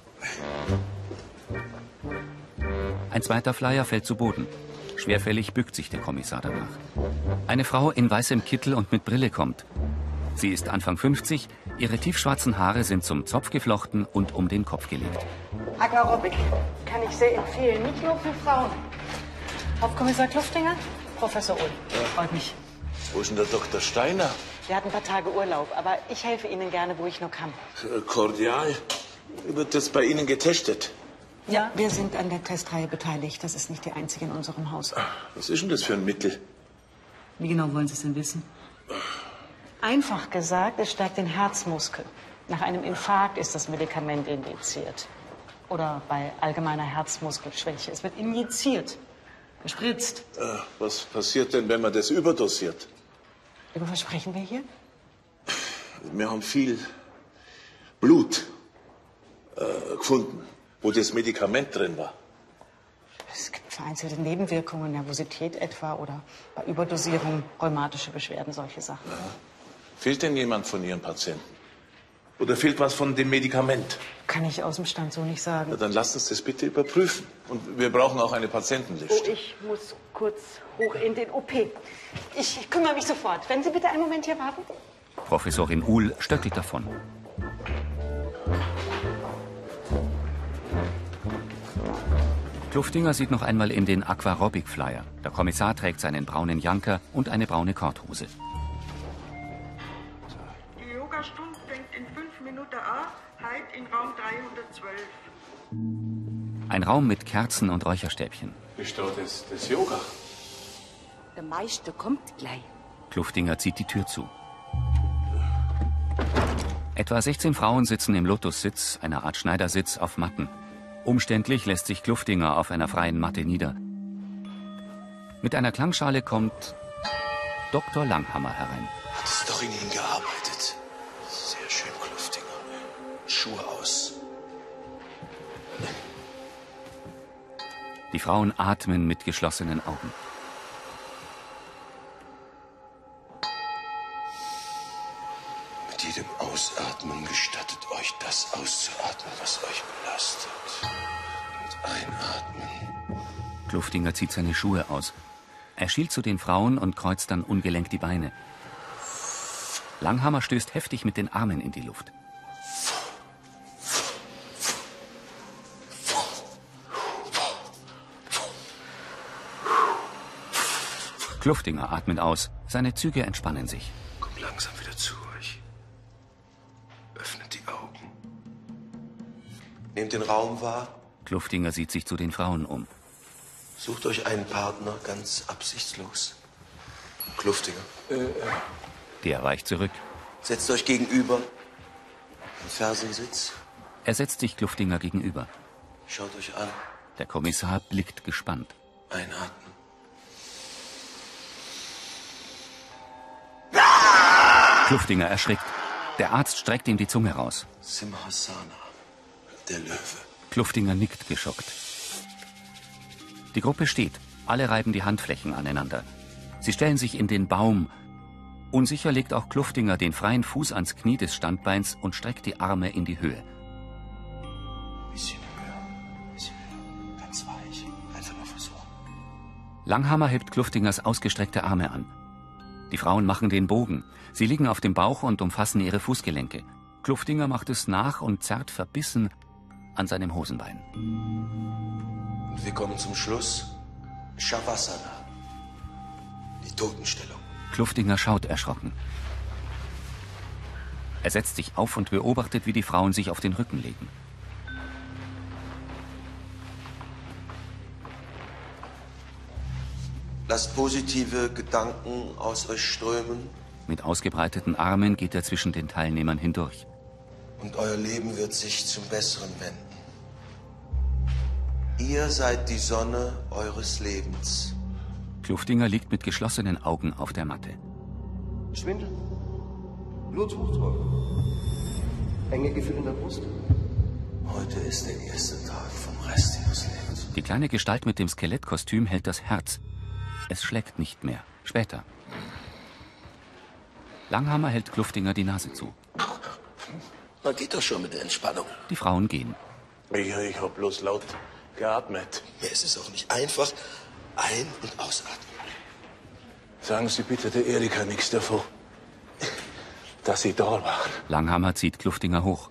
Ein zweiter Flyer fällt zu Boden. Schwerfällig bückt sich der Kommissar danach. Eine Frau in weißem Kittel und mit Brille kommt. Sie ist Anfang fünfzig, ihre tiefschwarzen Haare sind zum Zopf geflochten und um den Kopf gelegt. Aquarobic kann ich sehr empfehlen, nicht nur für Frauen. Hauptkommissar Kluftinger, Professor Uhl. Ja. Freut mich. Wo ist denn der Doktor Steiner? Der hat ein paar Tage Urlaub, aber ich helfe Ihnen gerne, wo ich nur kann. Cordial. Wird das bei Ihnen getestet? Ja, wir sind an der Testreihe beteiligt. Das ist nicht die einzige in unserem Haus. Was ist denn das für ein Mittel? Wie genau wollen Sie es denn wissen? Einfach gesagt, es stärkt den Herzmuskel. Nach einem Infarkt ist das Medikament injiziert. Oder bei allgemeiner Herzmuskelschwäche. Es wird injiziert, gespritzt. Äh, was passiert denn, wenn man das überdosiert? Über was sprechen wir hier? Wir haben viel Blut äh, gefunden, wo das Medikament drin war. Es gibt vereinzelte Nebenwirkungen, Nervosität etwa oder bei Überdosierung rheumatische Beschwerden, solche Sachen. Ja. Fehlt denn jemand von Ihren Patienten? Oder fehlt was von dem Medikament? Kann ich aus dem Stand so nicht sagen. Ja, dann lasst uns das bitte überprüfen. Und wir brauchen auch eine Patientenliste. Oh, ich muss kurz hoch in den O P. Ich kümmere mich sofort. Wenn Sie bitte einen Moment hier warten. Professorin Uhl stöckelt davon. Kluftinger sieht noch einmal in den Aquarobic-Flyer. Der Kommissar trägt seinen braunen Janker und eine braune Korthose. Die Yogastunde fängt in fünf Minuten an, heute in Raum dreihundertzwölf. Ein Raum mit Kerzen und Räucherstäbchen. Ist da das, das Yoga? Der Meister kommt gleich. Kluftinger zieht die Tür zu. Etwa sechzehn Frauen sitzen im Lotussitz, einer Art Schneidersitz, auf Matten. Umständlich lässt sich Kluftinger auf einer freien Matte nieder. Mit einer Klangschale kommt Doktor Langhammer herein. Hat es doch in Ihnen gearbeitet. Sehr schön, Kluftinger. Schuhe aus. Die Frauen atmen mit geschlossenen Augen. Mit jedem Ausatmen gestattet euch das auszuatmen, was euch belastet. Und einatmen. Kluftinger zieht seine Schuhe aus. Er schielt zu den Frauen und kreuzt dann ungelenk die Beine. Langhammer stößt heftig mit den Armen in die Luft. Kluftinger atmet aus. Seine Züge entspannen sich. Kommt langsam wieder zu euch. Öffnet die Augen. Nehmt den Raum wahr. Kluftinger sieht sich zu den Frauen um. Sucht euch einen Partner ganz absichtslos. Kluftinger. Äh, äh. Der weicht zurück. Setzt euch gegenüber. Im Fersensitz. Er setzt sich Kluftinger gegenüber. Schaut euch an. Der Kommissar blickt gespannt. Einatmen. Kluftinger erschrickt. Der Arzt streckt ihm die Zunge raus. Simhasana, der Löwe. Kluftinger nickt geschockt. Die Gruppe steht. Alle reiben die Handflächen aneinander. Sie stellen sich in den Baum. Unsicher legt auch Kluftinger den freien Fuß ans Knie des Standbeins und streckt die Arme in die Höhe. Bisschen höher, bisschen höher. Ganz weich. Einfach nur versuchen. Langhammer hebt Kluftingers ausgestreckte Arme an. Die Frauen machen den Bogen. Sie liegen auf dem Bauch und umfassen ihre Fußgelenke. Kluftinger macht es nach und zerrt verbissen an seinem Hosenbein. Und wir kommen zum Schluss. Shavasana. Die Totenstellung. Kluftinger schaut erschrocken. Er setzt sich auf und beobachtet, wie die Frauen sich auf den Rücken legen. Lasst positive Gedanken aus euch strömen. Mit ausgebreiteten Armen geht er zwischen den Teilnehmern hindurch. Und euer Leben wird sich zum Besseren wenden. Ihr seid die Sonne eures Lebens. Kluftinger liegt mit geschlossenen Augen auf der Matte. Schwindel? Bluthochdruck? Enge Gefühle in der Brust? Heute ist der erste Tag vom Rest ihres Lebens. Die kleine Gestalt mit dem Skelettkostüm hält das Herz. Es schlägt nicht mehr. Später. Langhammer hält Kluftinger die Nase zu. Na, geht doch schon mit der Entspannung. Die Frauen gehen. Ich, ich hab bloß laut geatmet. Ja, es ist auch nicht einfach. Ein- und ausatmen. Sagen Sie bitte der Erika nichts davon, dass sie da war. Langhammer zieht Kluftinger hoch.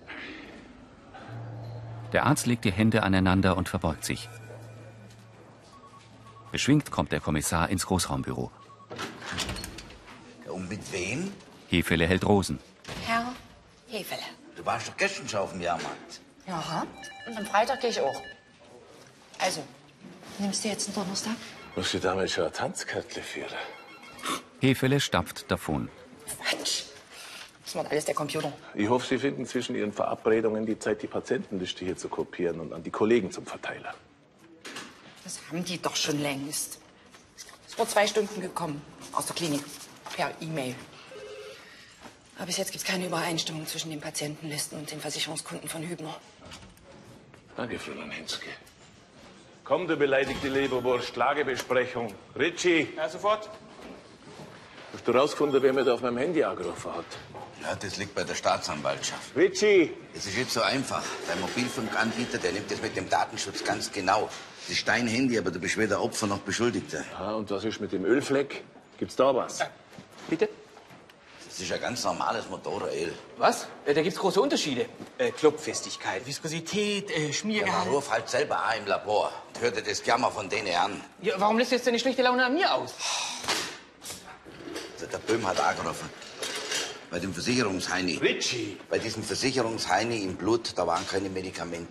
Der Arzt legt die Hände aneinander und verbeugt sich. Beschwingt kommt der Kommissar ins Großraumbüro. Ja, und mit wem? Hefele hält Rosen. Herr Hefele. Du warst doch gestern schon auf dem Jahrmarkt. Ja, und am Freitag gehe ich auch. Also, nimmst du jetzt einen Donnerstag? Muss ich damit schon ein Tanzkärtle führen? Hefele stapft davon. Quatsch. Das macht alles der Computer. Ich hoffe, Sie finden zwischen Ihren Verabredungen die Zeit, die Patientenliste hier zu kopieren und an die Kollegen zum Verteiler. Das haben die doch schon längst. Ist vor zwei Stunden gekommen. Aus der Klinik. Per E-Mail. Aber bis jetzt gibt es keine Übereinstimmung zwischen den Patientenlisten und den Versicherungskunden von Hübner. Danke, Fräulein Henske. Komm, du beleidigte Leberwurst. Lagebesprechung. Ritchie. Ja, sofort. Hast du rausgefunden, wer mir da auf meinem Handy angerufen hat? Ja, das liegt bei der Staatsanwaltschaft. Ritchie! Es ist nicht so einfach. Der Mobilfunkanbieter, der nimmt das mit dem Datenschutz ganz genau. Das ist dein Handy, aber du bist weder Opfer noch Beschuldigter. Ja, und was ist mit dem Ölfleck? Gibt's da was? Ja. Bitte? Das ist ein ganz normales Motoröl. Was? Äh, da gibt's große Unterschiede. Äh, Clubfestigkeit, Viskosität, äh, Ja, Schmiergehalt. man ruf halt selber an im Labor. Und hör dir das Jammer von denen an. Ja, warum lässt du jetzt deine schlechte Laune an mir aus? Also der Böhm hat angerufen. Bei dem Versicherungsheini. Ritchie! Bei diesem Versicherungsheini im Blut, da waren keine Medikamente.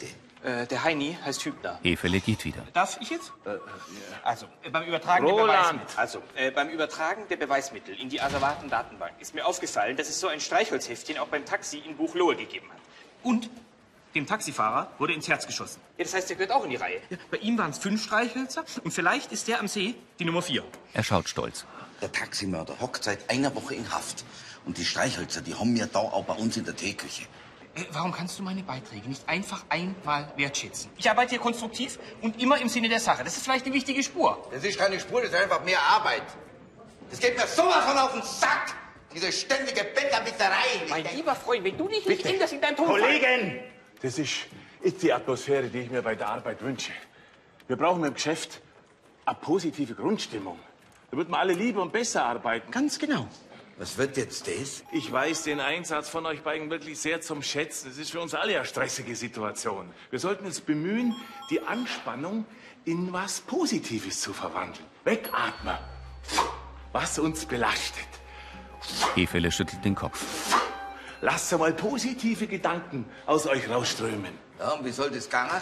Äh, der Heini heißt Hübner. Hefele geht wieder. Darf ich jetzt? Äh, also, äh, beim Übertragen Roland. der Beweismittel. Also, äh, beim Übertragen der Beweismittel in die Asservaten-Datenbank ist mir aufgefallen, dass es so ein Streichholzheftchen auch beim Taxi in Buchlohe gegeben hat. Und dem Taxifahrer wurde ins Herz geschossen. Ja, das heißt, der gehört auch in die Reihe. Ja, bei ihm waren es fünf Streichhölzer und vielleicht ist der am See die Nummer vier. Er schaut stolz. Der Taximörder hockt seit einer Woche in Haft. Und die Streichhölzer, die haben wir da auch bei uns in der Teeküche. Äh, warum kannst du meine Beiträge nicht einfach einmal wertschätzen? Ich arbeite hier konstruktiv und immer im Sinne der Sache. Das ist vielleicht eine wichtige Spur. Das ist keine Spur, das ist einfach mehr Arbeit. Das geht mir sowas von auf den Sack. Diese ständige Bettermitterei. Mein lieber Freund, wenn du dich nicht änderst in deinem Tonfall... Kollegen! Das ist, ist die Atmosphäre, die ich mir bei der Arbeit wünsche. Wir brauchen im Geschäft eine positive Grundstimmung. Da wird man alle lieber und besser arbeiten. Ganz genau. Was wird jetzt das? Ich weiß den Einsatz von euch beiden wirklich sehr zum Schätzen. Es ist für uns alle eine stressige Situation. Wir sollten uns bemühen, die Anspannung in was Positives zu verwandeln. Wegatmen. Was uns belastet. Hefele schüttelt den Kopf. Lasst mal positive Gedanken aus euch rausströmen. Ja, und wie soll das gehen?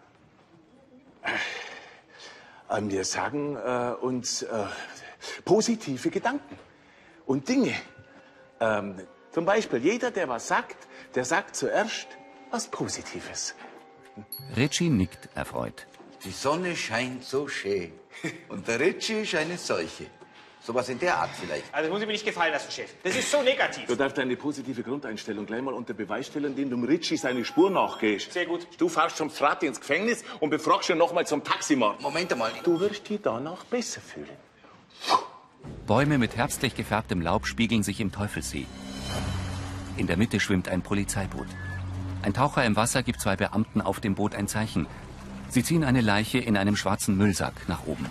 Äh, wir sagen äh, uns äh, positive Gedanken und Dinge. Ähm, zum Beispiel, jeder, der was sagt, der sagt zuerst was Positives. Ritchie nickt erfreut. Die Sonne scheint so schön. Und der Ritchie ist eine Seuche. Sowas in der Art vielleicht. Also, das muss ich mir nicht gefallen lassen, Chef. Das ist so negativ. Du darfst deine positive Grundeinstellung gleich mal unter Beweis stellen, indem du dem Ritchie seine Spur nachgehst. Sehr gut. Du fährst zum Frati ins Gefängnis und befragst ihn noch mal zum Taximord. Moment einmal. Du wirst dich danach besser fühlen. Bäume mit herbstlich gefärbtem Laub spiegeln sich im Teufelssee. In der Mitte schwimmt ein Polizeiboot. Ein Taucher im Wasser gibt zwei Beamten auf dem Boot ein Zeichen. Sie ziehen eine Leiche in einem schwarzen Müllsack nach oben.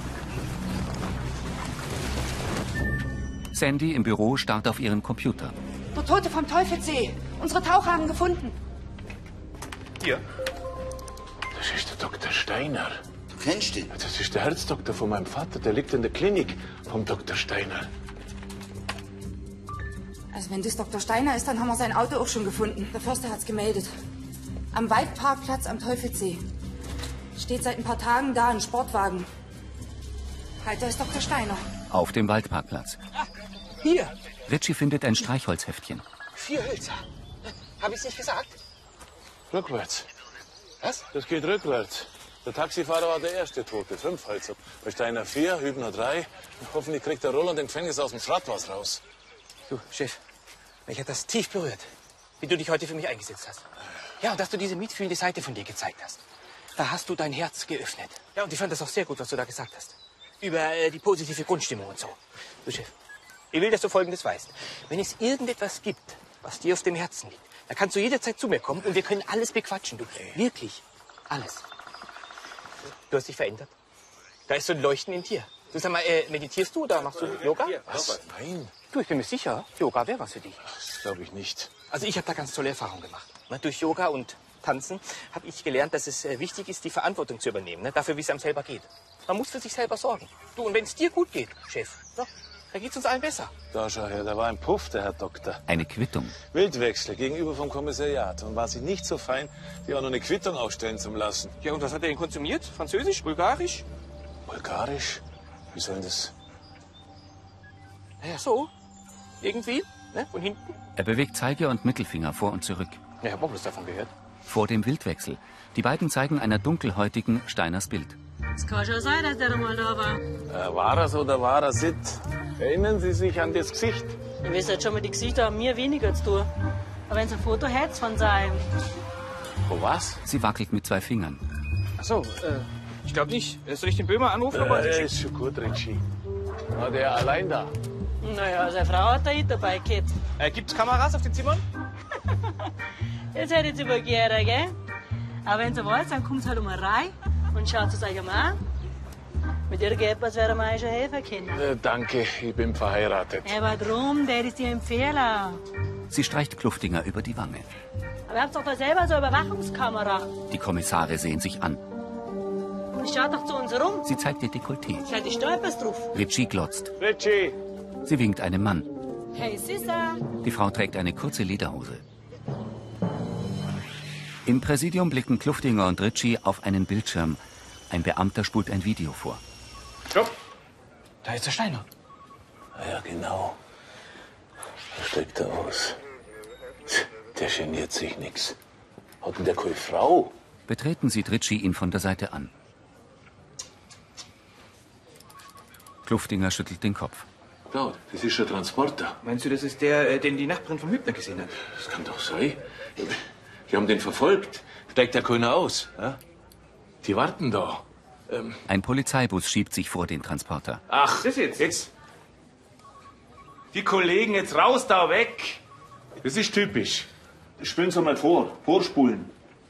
Sandy im Büro starrt auf ihren Computer. Der Tote vom Teufelssee. Unsere Taucher haben gefunden. Hier. Das ist der Doktor Steiner. Du kennst ihn? Das ist der Herzdoktor von meinem Vater. Der liegt in der Klinik vom Doktor Steiner. Also wenn das Doktor Steiner ist, dann haben wir sein Auto auch schon gefunden. Der Förster hat's gemeldet. Am Waldparkplatz am Teufelssee. Steht seit ein paar Tagen da ein Sportwagen. Halt, da ist Doktor Steiner. Auf dem Waldparkplatz. Ah, hier. Ritchie findet ein Streichholzheftchen. Vier Hölzer. Habe ich's nicht gesagt? Rückwärts. Was? Das geht rückwärts. Der Taxifahrer war der erste Tote. Fünf Hölzer. Bei Steiner vier, Hübner drei. Hoffentlich kriegt der Roland den Gefängnis aus dem Schratt was raus. Du, Chef, mich hat das tief berührt, wie du dich heute für mich eingesetzt hast. Ja, und dass du diese mitfühlende Seite von dir gezeigt hast. Da hast du dein Herz geöffnet. Ja, und ich fand das auch sehr gut, was du da gesagt hast. Über äh, die positive Grundstimmung und so. Du, Chef, ich will, dass du Folgendes weißt. Wenn es irgendetwas gibt, was dir auf dem Herzen liegt, dann kannst du jederzeit zu mir kommen und wir können alles bequatschen. Du, wirklich, alles. Du hast dich verändert. Da ist so ein Leuchten in dir. Du, sag mal, äh, meditierst du oder machst du Yoga? Was? Nein. Du, ich bin mir sicher, Yoga wäre was für dich. Das glaube ich nicht. Also ich habe da ganz tolle Erfahrungen gemacht. Ne, durch Yoga und Tanzen habe ich gelernt, dass es äh, wichtig ist, die Verantwortung zu übernehmen, ne, dafür, wie es einem selber geht. Man muss für sich selber sorgen. Du, und wenn es dir gut geht, Chef, so, dann geht's uns allen besser. Da schau her, da war ein Puff, der Herr Doktor. Eine Quittung. Wildwechsel gegenüber vom Kommissariat. Und war sie nicht so fein, die auch noch eine Quittung ausstellen zu lassen. Ja, und was hat er denn konsumiert? Französisch? Bulgarisch? Bulgarisch? Wie soll denn das? Naja, so. Irgendwie, ne, von hinten. Er bewegt Zeige und Mittelfinger vor und zurück. Ja, ich hab auch bloß davon gehört. Vor dem Wildwechsel. Die beiden zeigen einer dunkelhäutigen Steiners Bild. Es kann schon sein, dass der mal da war. Äh, war das oder war das it? Erinnern Sie sich an das Gesicht? Ihr wisst jetzt schon mal, die Gesichter haben mir weniger zu tun. Aber wenn Sie ein Foto hättet von seinem... Oh, was? Sie wackelt mit zwei Fingern. Ach so, äh, ich glaube nicht. Soll ich den Böhmer anrufen? Äh, er ist schon gut, Ritchie. War der allein da? Naja, seine Frau hat da hinten dabei gehabt. Äh, gibt's Kameras auf den Zimmern? Jetzt hätte ich es übergehen, gell? Aber wenn Sie wollt, dann kommt halt um rein und schaut es euch mal an. Mit irgendetwas werden wir euch schon helfen können. Äh, danke, ich bin verheiratet. Aber drum, der ist dir empfehlen. Sie streicht Kluftinger über die Wange. Aber ihr habt doch da selber so eine Überwachungskamera. Die Kommissare sehen sich an. Und schaut doch zu uns rum. Sie zeigt ihr Dekolleté. Seid ihr stolpers drauf? Ritchie glotzt. Ritchie! Sie winkt einem Mann. Hey, Sissa. Die Frau trägt eine kurze Lederhose. Im Präsidium blicken Kluftinger und Ritchie auf einen Bildschirm. Ein Beamter spult ein Video vor. Stopp! Da ist der Steiner. Ja, genau. Da steigt er aus. Der geniert sich nix. Hat denn der keine Frau? Betreten sieht Ritchie ihn von der Seite an. Kluftinger schüttelt den Kopf. Ja, das ist ein Transporter. Meinst du, das ist der, äh, den die Nachbarin vom Hübner gesehen hat? Das kann doch sein. Die haben den verfolgt. Steigt ja keiner aus. Ja? Die warten da. Ähm. Ein Polizeibus schiebt sich vor den Transporter. Ach, das jetzt? Jetzt. Die Kollegen, jetzt raus da weg. Das ist typisch. Spielen Sie mal vor. Vorspulen.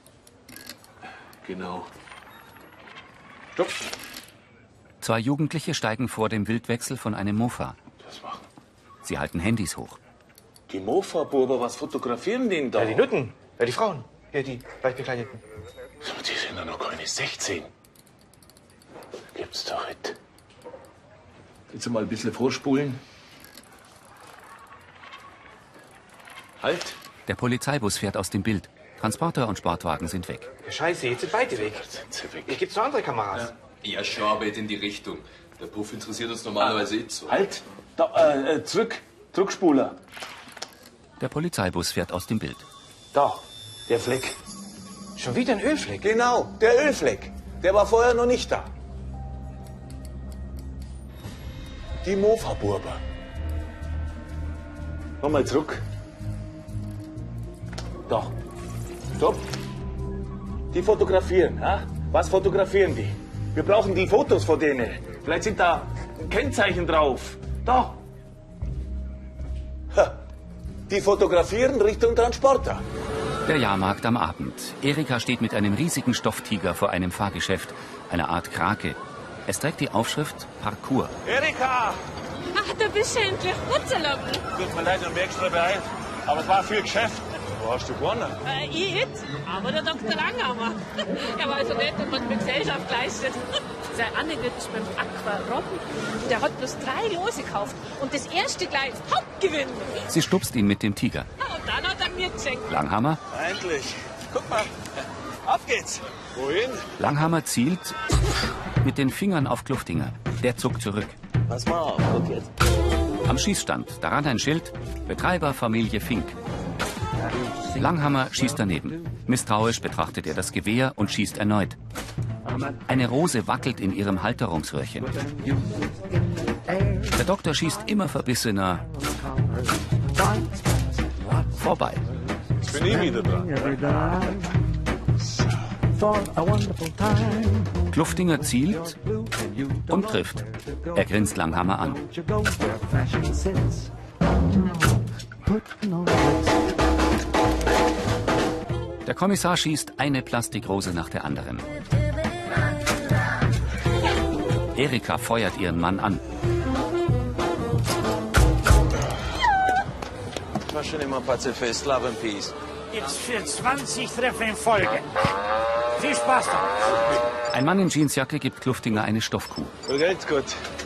Genau. Stopp. Zwei Jugendliche steigen vor dem Wildwechsel von einem Mofa. Was machen? Sie halten Handys hoch. Die Mofa-Burber, was fotografieren die denn da? Ja, die Nutten. Ja, die Frauen. Ja, die leicht bekleideten. Die sind ja noch keine sechzehn. Gibt's doch nicht. Jetzt mal ein bisschen vorspulen. Halt. Der Polizeibus fährt aus dem Bild. Transporter und Sportwagen sind weg. Scheiße, jetzt sind beide weg. Sind sie weg. Hier gibt's noch andere Kameras. Ja, ja schon, aber nicht in die Richtung. Der Puff interessiert uns normalerweise nicht so. Halt! Da, äh, äh, zurück! Zurückspuler! Der Polizeibus fährt aus dem Bild. Da, der Fleck. Schon wieder ein Ölfleck? Genau, der Ölfleck. Der war vorher noch nicht da. Die Mofa-Burber. Nochmal zurück. Da. Stopp. Die fotografieren, ha? Was fotografieren die? Wir brauchen die Fotos von denen. Vielleicht sind da Kennzeichen drauf. Da. Ha. Die fotografieren Richtung Transporter. Der Jahrmarkt am Abend. Erika steht mit einem riesigen Stofftiger vor einem Fahrgeschäft, einer Art Krake. Es trägt die Aufschrift Parcours. Erika! Ach, du bist ja endlich Putzerlappen. Tut mir leid, ich hab mich extra beeilt. Aber es war viel Geschäft. Wo hast du gewonnen? Äh, ich nicht, aber der Doktor Langhammer. Er war also nett und hat mir Gesellschaft geleistet. Sein Anekdote ist beim Aquarobben. Der hat bloß drei Lose gekauft. Und das erste gleich Hauptgewinn. Sie stupst ihn mit dem Tiger. Ah, und dann hat er mir geschenkt. Langhammer? Endlich. Guck mal. Auf geht's. Wohin? Langhammer zielt mit den Fingern auf Kluftinger. Der zuckt zurück. Pass mal auf, guck jetzt. Am Schießstand, daran ein Schild, Betreiber Familie Fink. Langhammer schießt daneben. Misstrauisch betrachtet er das Gewehr und schießt erneut. Eine Rose wackelt in ihrem Halterungsröhrchen. Der Doktor schießt immer verbissener. Vorbei. Jetzt bin ich wieder dran. Kluftinger zielt und trifft. Er grinst Langhammer an. Der Kommissar schießt eine Plastikrose nach der anderen. Erika feuert ihren Mann an. War schon immer Pazifist, Love and Peace. Jetzt für zwanzig Treffer in Folge. Viel Spaß damit. Ein Mann in Jeansjacke gibt Kluftinger eine Stoffkuh. So geht's gut.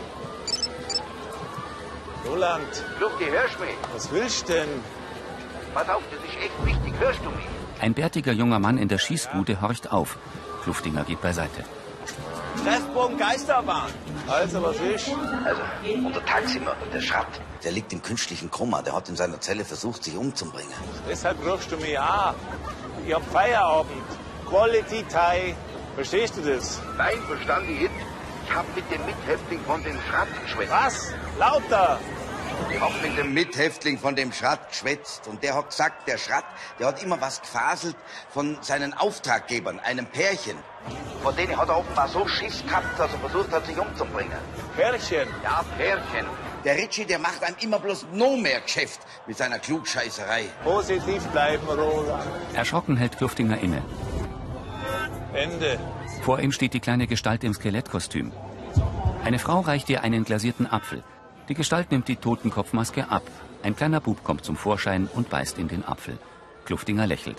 Roland. Lufti, hörst du mich? Was willst du denn? Pass auf, das ist echt wichtig. Hörst du mich? Ein bärtiger junger Mann in der Schießbude horcht auf. Kluftinger geht beiseite. Treffpunkt Geisterbahn. Also, was ist? Also, unser Taximörder, der Schratt, der liegt im künstlichen Koma. Der hat in seiner Zelle versucht, sich umzubringen. Deshalb rufst du mich an. Ich hab Feierabend. Quality Time. Verstehst du das? Nein, verstand ich nicht. Ich hab mit dem Mithäftling von dem Schratt geschwätzt. Was? Lauter! Ich hab mit dem Mithäftling von dem Schratt geschwätzt. Und der hat gesagt, der Schratt, der hat immer was gefaselt von seinen Auftraggebern, einem Pärchen. Von denen hat er offenbar so Schiss gehabt, dass er versucht hat, sich umzubringen. Pärchen? Ja, Pärchen. Der Ritchie, der macht einem immer bloß noch mehr Geschäft mit seiner Klugscheißerei. Positiv bleiben, Roland. Erschrocken hält Kluftinger inne. Ende. Vor ihm steht die kleine Gestalt im Skelettkostüm. Eine Frau reicht ihr einen glasierten Apfel. Die Gestalt nimmt die Totenkopfmaske ab. Ein kleiner Bub kommt zum Vorschein und beißt in den Apfel. Kluftinger lächelt.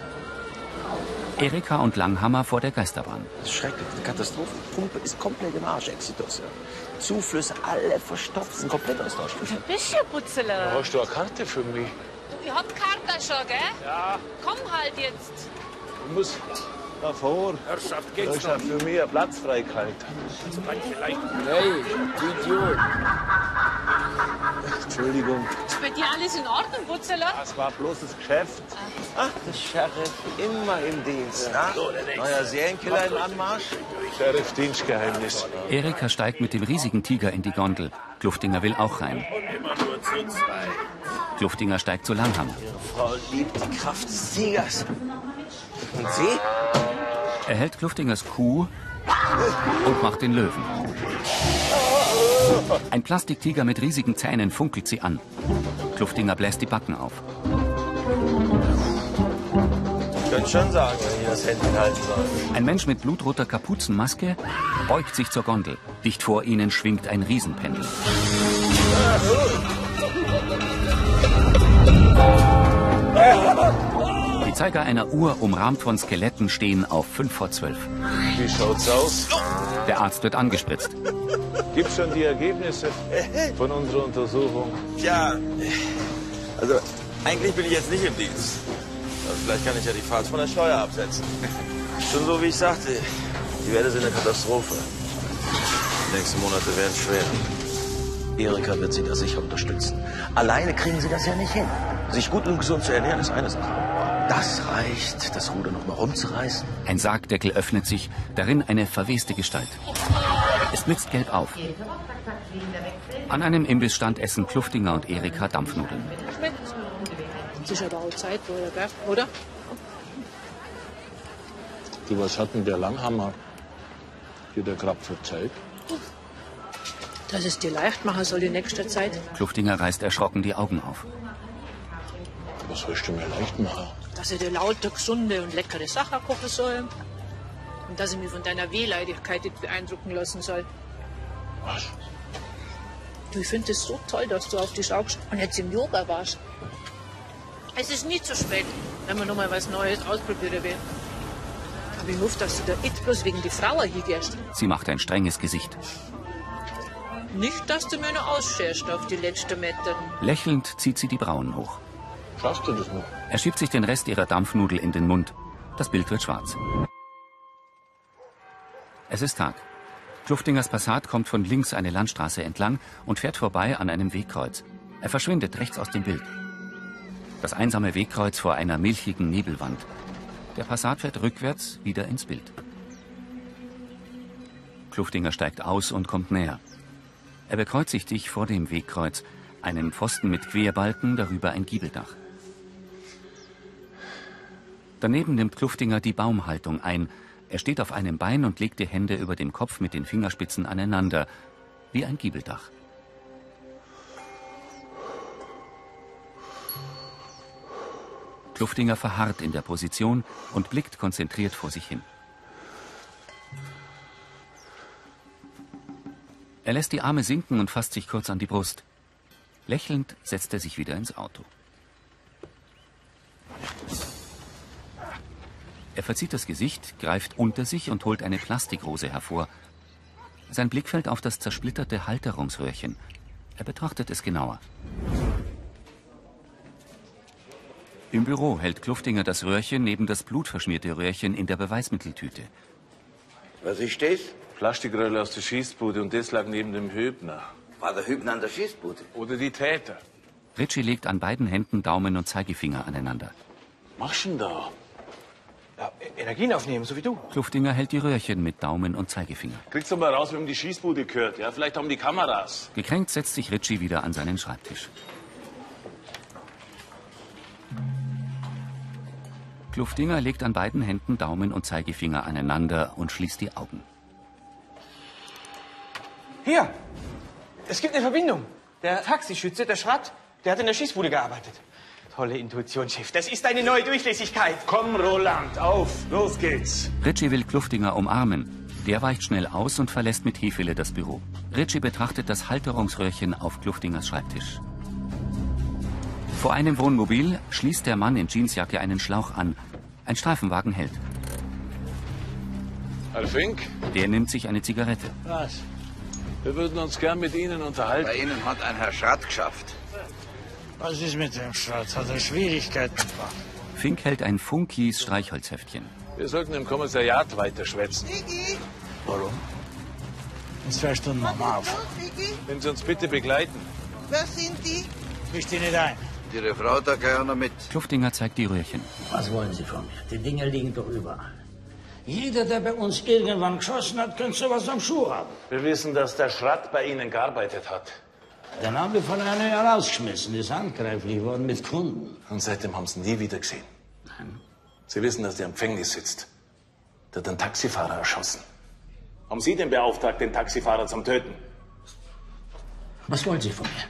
Erika und Langhammer vor der Geisterbahn. Das ist schrecklich. Die Katastrophenpumpe ist komplett im Arsch, Exitus. Ja. Zuflüsse, alle verstopft, sind komplett austauscht. Du bist ja Putzler. Hast du eine Karte für mich? Ich hab Karte schon, gell? Ja. Komm halt jetzt. Ich muss davor. Herrschaft, geht's Da ist ja für mich ein Platz freigehalten. Also dann vielleicht. Hey, Idiot. Entschuldigung, Ist bei dir alles in Ordnung, Butzeler? das war bloß das Geschäft. Ach, der Sheriff, immer im Dienst. Na? Neuer Serienkiller im Anmarsch? Sheriff Dienstgeheimnis. Erika steigt mit dem riesigen Tiger in die Gondel. Kluftinger will auch rein. Immer nur zu zweit. Kluftinger steigt zu Langhammer. Frau liebt die Kraft des Tigers. Und Sie? Er hält Kluftingers Kuh und macht den Löwen. Ein Plastiktiger mit riesigen Zähnen funkelt sie an. Kluftinger bläst die Backen auf. Ich könnte schon sagen, wenn ich das Händchen halten soll. Ein Mensch mit blutroter Kapuzenmaske beugt sich zur Gondel. Dicht vor ihnen schwingt ein Riesenpendel. Die Zeiger einer Uhr, umrahmt von Skeletten, stehen auf fünf vor zwölf. Wie schaut's aus? Der Arzt wird angespritzt. Gibt's schon die Ergebnisse von unserer Untersuchung? Tja, also eigentlich bin ich jetzt nicht im Dienst. Aber vielleicht kann ich ja die Fahrt von der Steuer absetzen. Schon so wie ich sagte, die Werte sind eine Katastrophe. Die nächsten Monate werden schwer. Erika wird Sie da sicher unterstützen. Alleine kriegen Sie das ja nicht hin. Sich gut und gesund zu ernähren ist eine Sache. Das reicht, das Ruder noch mal rumzureißen. Ein Sargdeckel öffnet sich, darin eine verweste Gestalt. Es blitzt gelb auf. An einem Imbissstand essen Kluftinger und Erika Dampfnudeln. Das ist aber auch Zeit, oder? Gell? Oder? Du, was hat denn der Langhammer dir da gerade verzeiht? Dass es dir leicht machen soll in nächster Zeit. Kluftinger reißt erschrocken die Augen auf. Was willst du mir leicht machen? Dass ich dir lauter gesunde und leckere Sachen kochen soll. Und dass ich mich von deiner Wehleidigkeit nicht beeindrucken lassen soll. Was? Du, ich finde es so toll, dass du auf dich schaust und jetzt im Yoga warst. Es ist nie zu spät, wenn man noch mal was Neues ausprobieren will. Aber ich hoffe, dass du da nicht bloß wegen die Frau hingehst. Sie macht ein strenges Gesicht. Nicht, dass du mir noch ausscherst auf die letzten Meter. Lächelnd zieht sie die Brauen hoch. Schaffst du das noch? Er schiebt sich den Rest ihrer Dampfnudel in den Mund. Das Bild wird schwarz. Es ist Tag. Kluftingers Passat kommt von links eine Landstraße entlang und fährt vorbei an einem Wegkreuz. Er verschwindet rechts aus dem Bild. Das einsame Wegkreuz vor einer milchigen Nebelwand. Der Passat fährt rückwärts wieder ins Bild. Kluftinger steigt aus und kommt näher. Er bekreuzigt dich vor dem Wegkreuz, einen Pfosten mit Querbalken, darüber ein Giebeldach. Daneben nimmt Kluftinger die Baumhaltung ein. Er steht auf einem Bein und legt die Hände über dem Kopf mit den Fingerspitzen aneinander, wie ein Giebeldach. Kluftinger verharrt in der Position und blickt konzentriert vor sich hin. Er lässt die Arme sinken und fasst sich kurz an die Brust. Lächelnd setzt er sich wieder ins Auto. Er verzieht das Gesicht, greift unter sich und holt eine Plastikrose hervor. Sein Blick fällt auf das zersplitterte Halterungsröhrchen. Er betrachtet es genauer. Im Büro hält Kluftinger das Röhrchen neben das blutverschmierte Röhrchen in der Beweismitteltüte. Was ist das? Plastikrölle aus der Schießbude und das lag neben dem Hübner. War der Hübner an der Schießbude? Oder die Täter. Ritchie legt an beiden Händen Daumen und Zeigefinger aneinander. Was machst du denn da? Ja, Energien aufnehmen, so wie du. Kluftinger hält die Röhrchen mit Daumen und Zeigefinger. Kriegst du mal raus, wem die Schießbude gehört. Ja, vielleicht haben die Kameras. Gekränkt setzt sich Ritchie wieder an seinen Schreibtisch. Kluftinger legt an beiden Händen Daumen und Zeigefinger aneinander und schließt die Augen. Hier, es gibt eine Verbindung. Der Taxischütze, der Schratt, der hat in der Schießbude gearbeitet. Tolle Intuition, Chef. Das ist eine neue Durchlässigkeit. Komm, Roland, auf. Los geht's. Ritchie will Kluftinger umarmen. Der weicht schnell aus und verlässt mit Hefele das Büro. Ritchie betrachtet das Halterungsröhrchen auf Kluftingers Schreibtisch. Vor einem Wohnmobil schließt der Mann in Jeansjacke einen Schlauch an. Ein Streifenwagen hält. Herr Fink? Der nimmt sich eine Zigarette. Was? Wir würden uns gern mit Ihnen unterhalten. Bei Ihnen hat ein Herr Schratt geschafft. Was ist mit dem Schratz? Hat er Schwierigkeiten gemacht? Fink hält ein Funkis Streichholzheftchen. Wir sollten im Kommissariat weiter schwätzen. Warum? In zwei Stunden machen wir auf. Wenn Sie uns bitte begleiten. Wer sind die? Ich stehe nicht ein. Ihre Frau da gehört noch mit. Kluftinger zeigt die Röhrchen. Was wollen Sie von mir? Die Dinge liegen doch überall. Jeder, der bei uns irgendwann geschossen hat, könnte sowas am Schuh haben. Wir wissen, dass der Schratt bei Ihnen gearbeitet hat. Dann haben wir von einer herausgeschmissen, ist handgreiflich worden mit Kunden. Und seitdem haben Sie ihn nie wieder gesehen. Nein. Sie wissen, dass der im Gefängnis sitzt. Der hat einen Taxifahrer erschossen. Haben Sie den beauftragt, den Taxifahrer zum Töten? Was wollen Sie von mir?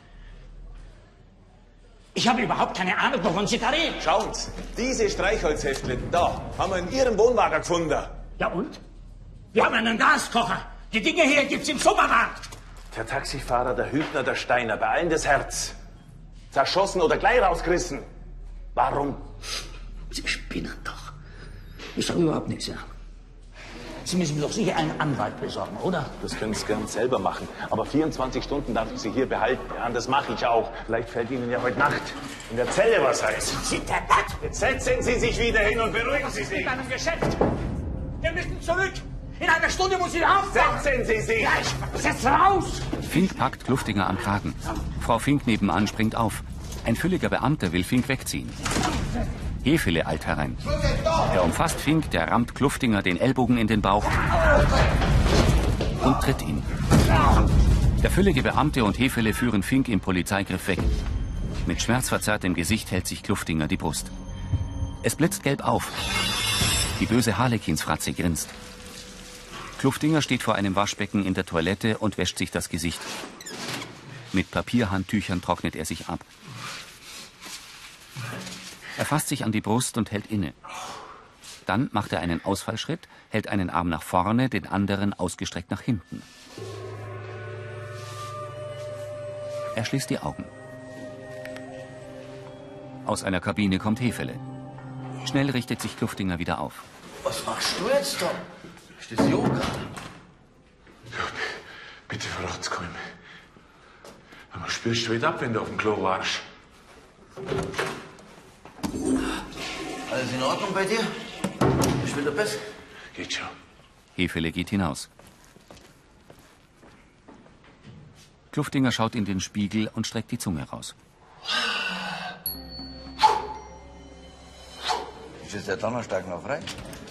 Ich habe überhaupt keine Ahnung, wovon Sie da reden. Schauen Sie, diese Streichholzheftle da haben wir in Ihrem Wohnwagen gefunden. Ja und? Wir haben einen Gaskocher. Die Dinge hier gibt's im Supermarkt. Der Taxifahrer, der Hübner, der Steiner, bei allen das Herz. Zerschossen oder gleich rausgerissen. Warum? Sie spinnen doch. Ich sage überhaupt nichts, ja. Sie müssen mir doch sicher einen Anwalt besorgen, oder? Das können Sie gern selber machen. Aber vierundzwanzig Stunden darf ich Sie hier behalten. Ja, und das mache ich auch. Vielleicht fällt Ihnen ja heute Nacht in der Zelle was heiß. Sind der Nett? Jetzt setzen Sie sich wieder hin und beruhigen Sie sich. Mit einem Geschäft. Wir müssen zurück. In einer Stunde muss ich aufwachen. Setzen Sie sich. Ja, ich setze raus. Fink packt Kluftinger am Kragen. Frau Fink nebenan springt auf. Ein fülliger Beamter will Fink wegziehen. Hefele eilt herein. Er umfasst Fink, der rammt Kluftinger den Ellbogen in den Bauch und tritt ihn. Der füllige Beamte und Hefele führen Fink im Polizeigriff weg. Mit schmerzverzerrtem Gesicht hält sich Kluftinger die Brust. Es blitzt gelb auf. Die böse Harlekinsfratze grinst. Kluftinger steht vor einem Waschbecken in der Toilette und wäscht sich das Gesicht. Mit Papierhandtüchern trocknet er sich ab. Er fasst sich an die Brust und hält inne. Dann macht er einen Ausfallschritt, hält einen Arm nach vorne, den anderen ausgestreckt nach hinten. Er schließt die Augen. Aus einer Kabine kommt Hefele. Schnell richtet sich Kluftinger wieder auf. Was machst du jetzt da? Ist das Yoga? Bitte verrat's keinem. Aber spürst du ab, wenn du auf dem Klo warst. Alles in Ordnung bei dir? Ist wieder besser? Geht schon. Hefele geht hinaus. Kluftinger schaut in den Spiegel und streckt die Zunge raus. Ist jetzt der Donnerstag noch frei?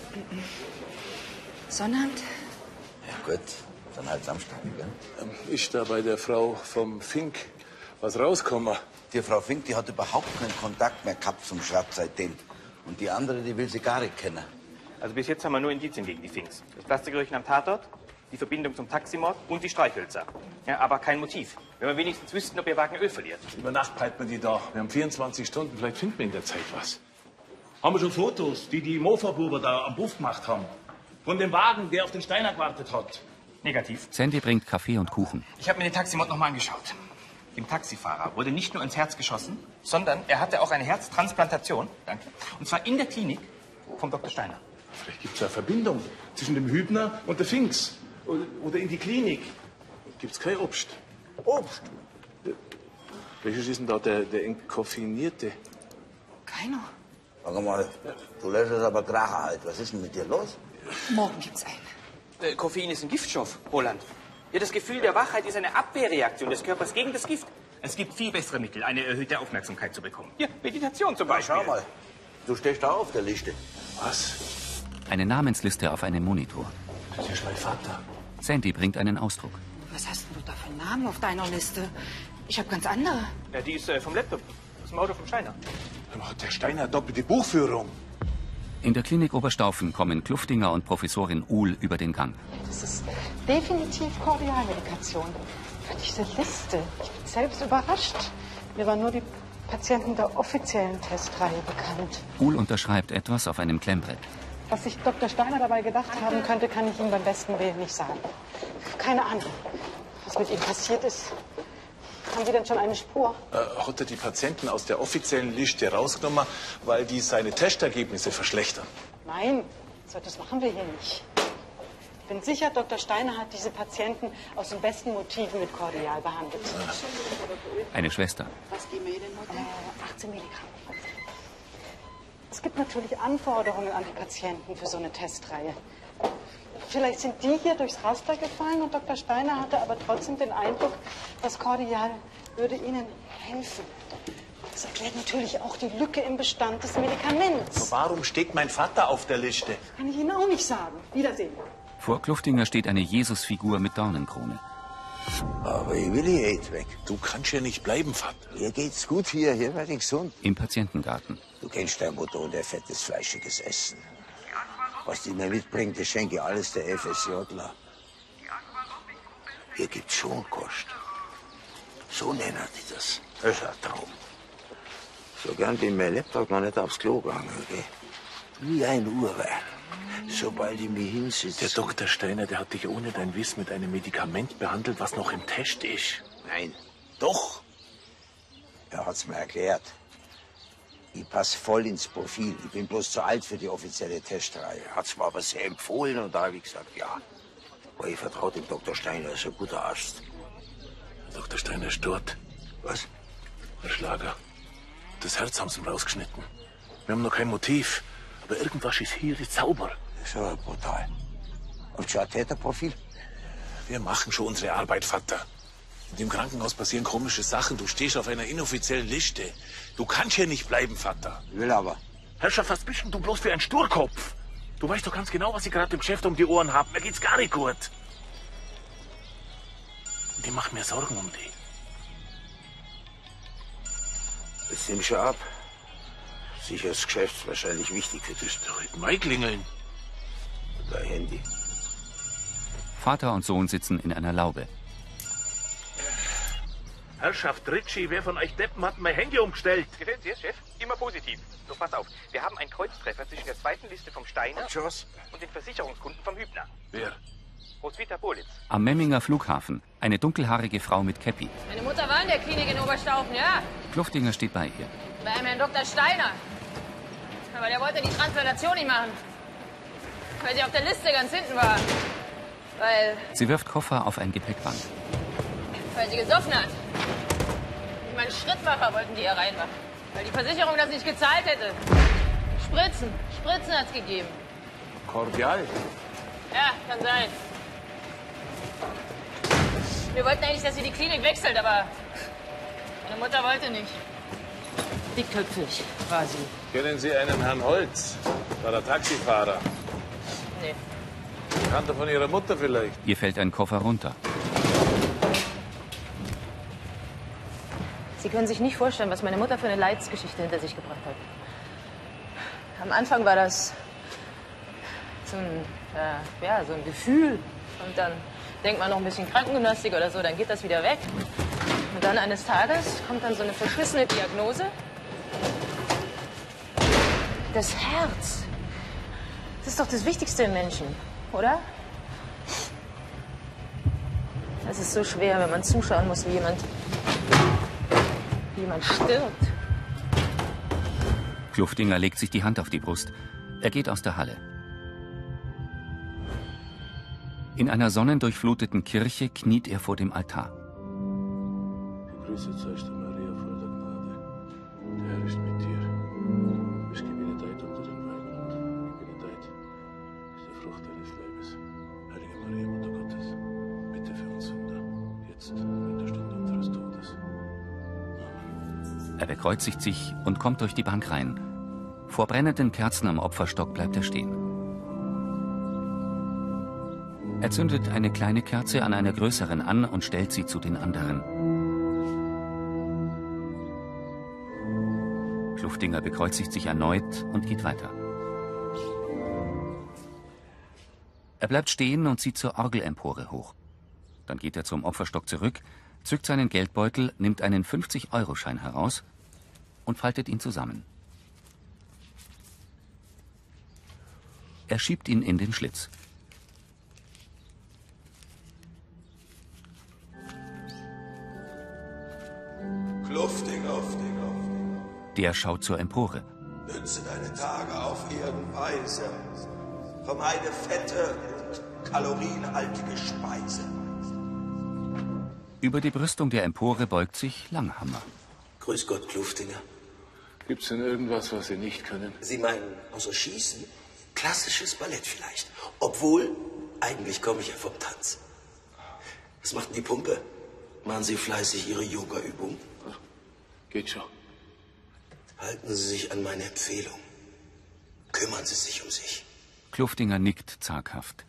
Sonnabend? Ja gut, dann halt Samstag, gell? Ist da bei der Frau vom Fink was rausgekommen? Die Frau Fink, die hat überhaupt keinen Kontakt mehr gehabt zum Schratt seitdem. Und die andere, die will sie gar nicht kennen. Also bis jetzt haben wir nur Indizien gegen die Finks. Das Plastikröhrchen am Tatort, die Verbindung zum Taximord und die Streichhölzer. Ja, aber kein Motiv. Wenn wir wenigstens wüssten, ob ihr Wagen Öl verliert. Über Nacht bleibt man die da. Wir haben vierundzwanzig Stunden, vielleicht finden wir in der Zeit was. Haben wir schon Fotos, die die Mofa-Buber da am Buff gemacht haben? Von dem Wagen, der auf den Steiner gewartet hat? Negativ. Sandy bringt Kaffee und Kuchen. Ich habe mir den Taximord noch mal angeschaut. Dem Taxifahrer wurde nicht nur ins Herz geschossen, sondern er hatte auch eine Herztransplantation, danke, und zwar in der Klinik vom Doktor Steiner. Vielleicht gibt es eine Verbindung zwischen dem Hübner und der Finks. Oder, oder in die Klinik. Gibt es kein Obst? Obst? Welches ist denn da der, der entkoffinierte? Keiner. Sag mal, du lässt es aber krachen halt. Was ist denn mit dir los? Morgen gibt's einen. Äh, Koffein ist ein Giftstoff, Roland. Ja, das Gefühl der Wachheit ist eine Abwehrreaktion des Körpers gegen das Gift. Es gibt viel bessere Mittel, eine erhöhte Aufmerksamkeit zu bekommen. Ja, Meditation zum Beispiel. Schau mal, du stehst da auf der Liste. Was? Eine Namensliste auf einem Monitor. Das ist mein Vater. Sandy bringt einen Ausdruck. Was hast denn du da für Namen auf deiner Liste? Ich habe ganz andere. Ja, die ist äh, vom Laptop, aus dem Auto vom Steiner. Der Steiner hat doppelte Buchführung. In der Klinik Oberstaufen kommen Kluftinger und Professorin Uhl über den Gang. Das ist definitiv Kordialmedikation. Für diese Liste. Ich bin selbst überrascht. Mir waren nur die Patienten der offiziellen Testreihe bekannt. Uhl unterschreibt etwas auf einem Klemmbrett. Was sich Doktor Steiner dabei gedacht haben könnte, kann ich Ihnen beim besten Willen nicht sagen. Keine Ahnung, was mit ihm passiert ist. Haben Sie denn schon eine Spur? Äh, hat er die Patienten aus der offiziellen Liste rausgenommen, weil die seine Testergebnisse verschlechtern? Nein, so etwas machen wir hier nicht. Ich bin sicher, Doktor Steiner hat diese Patienten aus den besten Motiven mit Kordial behandelt. Ja. Eine Schwester. Was geben wir ihr denn heute? Äh, achtzehn Milligramm. Es gibt natürlich Anforderungen an die Patienten für so eine Testreihe. Vielleicht sind die hier durchs Raster gefallen und Doktor Steiner hatte aber trotzdem den Eindruck, das Cordial würde ihnen helfen. Das erklärt natürlich auch die Lücke im Bestand des Medikaments. Warum steht mein Vater auf der Liste? Kann ich Ihnen auch nicht sagen. Wiedersehen. Vor Kluftinger steht eine Jesusfigur mit Dornenkrone. Aber ich will hier nicht weg. Du kannst ja nicht bleiben, Vater. Mir geht's gut hier, hier werde ich gesund. Im Patientengarten. Du kennst deine Mutter und der fettes, fleischiges Essen. Was die mir mitbringt, das schenke ich alles der FSJler. Hier gibt's schon Kost. So nennen die das. Das ist ein Traum. So gern bin mein Laptop noch nicht aufs Klo gegangen, okay? Wie ein Uhrwerk. Sobald ich mich hinsitze. Der Doktor Steiner, der hat dich ohne dein Wissen mit einem Medikament behandelt, was noch im Test ist. Nein. Doch. Er hat's mir erklärt. Ich passe voll ins Profil. Ich bin bloß zu alt für die offizielle Testreihe. Hat's mir aber sehr empfohlen und da habe ich gesagt, ja. Weil ich vertraue dem Doktor Steiner, er ist ein guter Arzt. Der Doktor Steiner ist tot. Was? Der Schlager. Das Herz haben sie ihm rausgeschnitten. Wir haben noch kein Motiv. Aber irgendwas ist hier jetzt sauber. Das ist aber brutal. Und schon ein Täterprofil? Wir machen schon unsere Arbeit, Vater. In dem Krankenhaus passieren komische Sachen. Du stehst auf einer inoffiziellen Liste. Du kannst hier nicht bleiben, Vater. Ich will aber. Herrschaft, was bist denn du bloß für ein Sturkopf? Du weißt doch ganz genau, was ich gerade im Geschäft um die Ohren habe. Mir geht's gar nicht gut. Und ich mach mir Sorgen um dich. Jetzt nimm schon ab. Sicher das Geschäft wahrscheinlich wichtig für dich. Doch nicht mal klingeln. Dein Handy. Vater und Sohn sitzen in einer Laube. Herrschaft Ritchie, wer von euch Deppen hat mein Handy umgestellt? Gefällt dir, Chef? Immer positiv. So, pass auf. Wir haben einen Kreuztreffer zwischen der zweiten Liste vom Steiner und den Versicherungskunden vom Hübner. Wer? Roswitha Bolitz. Am Memminger Flughafen. Eine dunkelhaarige Frau mit Käppi. Meine Mutter war in der Klinik in Oberstaufen, ja. Kluftinger steht bei ihr. Bei einem Herrn Doktor Steiner. Aber der wollte die Transplantation nicht machen. Weil sie auf der Liste ganz hinten war. Weil... Sie wirft Koffer auf ein Gepäckband. Weil sie gesoffen hat. Ich meine, Schrittmacher wollten die hier reinmachen. Weil die Versicherung das nicht gezahlt hätte. Spritzen. Spritzen hat's gegeben. Cordial? Ja, kann sein. Wir wollten eigentlich, dass sie die Klinik wechselt, aber meine Mutter wollte nicht. Dickköpfig war sie. Kennen Sie einen Herrn Holz? War der Taxifahrer. Nee. Bekannter von Ihrer Mutter vielleicht? Ihr fällt ein Koffer runter. Sie können sich nicht vorstellen, was meine Mutter für eine Leidsgeschichte hinter sich gebracht hat. Am Anfang war das so ein, äh, ja, so ein Gefühl. Und dann denkt man noch ein bisschen Krankengymnastik oder so, dann geht das wieder weg. Und dann eines Tages kommt dann so eine verschissene Diagnose. Das Herz. Das ist doch das Wichtigste im Menschen, oder? Es ist so schwer, wenn man zuschauen muss, wie jemand, wie jemand stirbt. Kluftinger legt sich die Hand auf die Brust. Er geht aus der Halle. In einer sonnendurchfluteten Kirche kniet er vor dem Altar. Grüßet seist du, Maria, voll der Gnade. Der Herr ist mit dir. Du bist gebenedeit unter den Weiden und gebenedeit ist der Frucht deines Leibes. Heilige Maria, Mutter Gottes, bitte für uns Sünder, jetzt und in der Stunde unseres Todes. Er bekreuzigt sich und kommt durch die Bank rein. Vor brennenden Kerzen am Opferstock bleibt er stehen. Er zündet eine kleine Kerze an einer größeren an und stellt sie zu den anderen. Kluftinger bekreuzigt sich erneut und geht weiter. Er bleibt stehen und zieht zur Orgelempore hoch. Dann geht er zum Opferstock zurück, zückt seinen Geldbeutel, nimmt einen fünfzig-Euro-Schein heraus und faltet ihn zusammen. Er schiebt ihn in den Schlitz. Kluftinger, Kluftinger. Der schaut zur Empore. Nütze deine Tage auf Erdenweise. Vermeide fette und kalorienhaltige Speise. Über die Brüstung der Empore beugt sich Langhammer. Grüß Gott, Kluftinger. Gibt's denn irgendwas, was Sie nicht können? Sie meinen außer Schießen? Klassisches Ballett vielleicht. Obwohl, eigentlich komme ich ja vom Tanz. Was macht denn die Pumpe? Machen Sie fleißig Ihre Yoga-Übung? Geht schon. Halten Sie sich an meine Empfehlung. Kümmern Sie sich um sich. Kluftinger nickt zaghaft.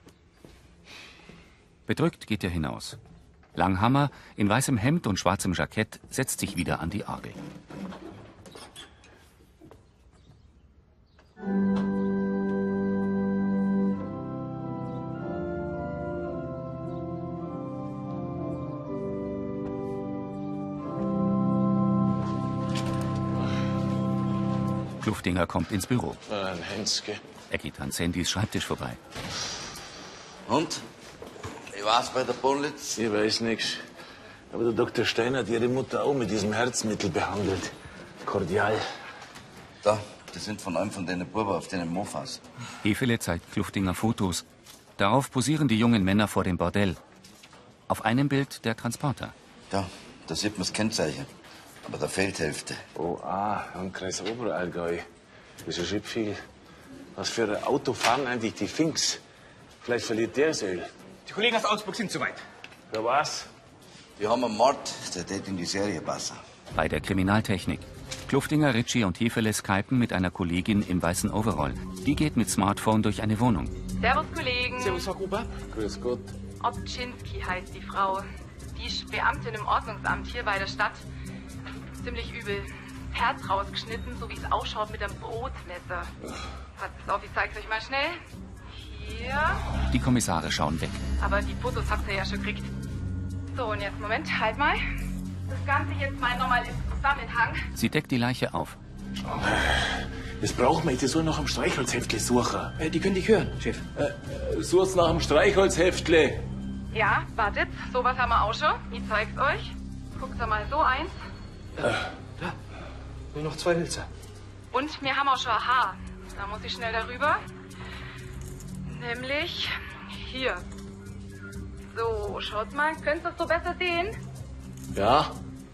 Bedrückt geht er hinaus. Langhammer, in weißem Hemd und schwarzem Jackett, setzt sich wieder an die Orgel. Kluftinger kommt ins Büro. Ein Henske. Er geht an Sandys Schreibtisch vorbei. Und? Wie war's bei der Bonlitz? Ich weiß nichts. Aber der Doktor Steiner hat Ihre Mutter auch mit diesem Herzmittel behandelt. Kordial. Da, das sind von einem von deinen Buben auf den Mofas. Hefele zeigt Kluftinger Fotos. Darauf posieren die jungen Männer vor dem Bordell. Auf einem Bild der Transporter. Da, da sieht man das Kennzeichen. Aber da fehlt Hälfte. Oh, ah, Landkreis Oberallgäu. Das ist schon viel. Was für ein Auto fahren eigentlich die Finks? Vielleicht verliert der das Öl. Die Kollegen aus Augsburg sind soweit. Ja, was? Die haben einen Mord, der tät in die Serie passen. Bei der Kriminaltechnik. Kluftinger, Ritchie und Hefele skypen mit einer Kollegin im weißen Overall. Die geht mit Smartphone durch eine Wohnung. Servus, Kollegen. Servus, Frau Gruber. Grüß Gott. Obczynski heißt die Frau. Die ist Beamtin im Ordnungsamt hier bei der Stadt. Ziemlich übel. Das Herz rausgeschnitten, so wie es ausschaut mit einem Brotmesser. Passt auf, ich zeig's euch mal schnell. Hier. Die Kommissare schauen weg. Aber die Fotos habt ihr ja schon gekriegt. So, und jetzt, Moment, halt mal. Das Ganze jetzt mal nochmal im Zusammenhang. Sie deckt die Leiche auf. Das brauchen wir jetzt so nach dem Streichholzheftle suchen. Äh, die können dich hören, Chef. Äh, sucht's nach dem Streichholzheftle. Ja, wartet. Sowas haben wir auch schon. Ich zeig's euch. Guckt mal so eins. Äh, da. Nur noch zwei Hülser. Und wir haben auch schon ein Haar. Da muss ich schnell darüber. Nämlich hier. So, schaut mal. Könnt ihr es so besser sehen? Ja.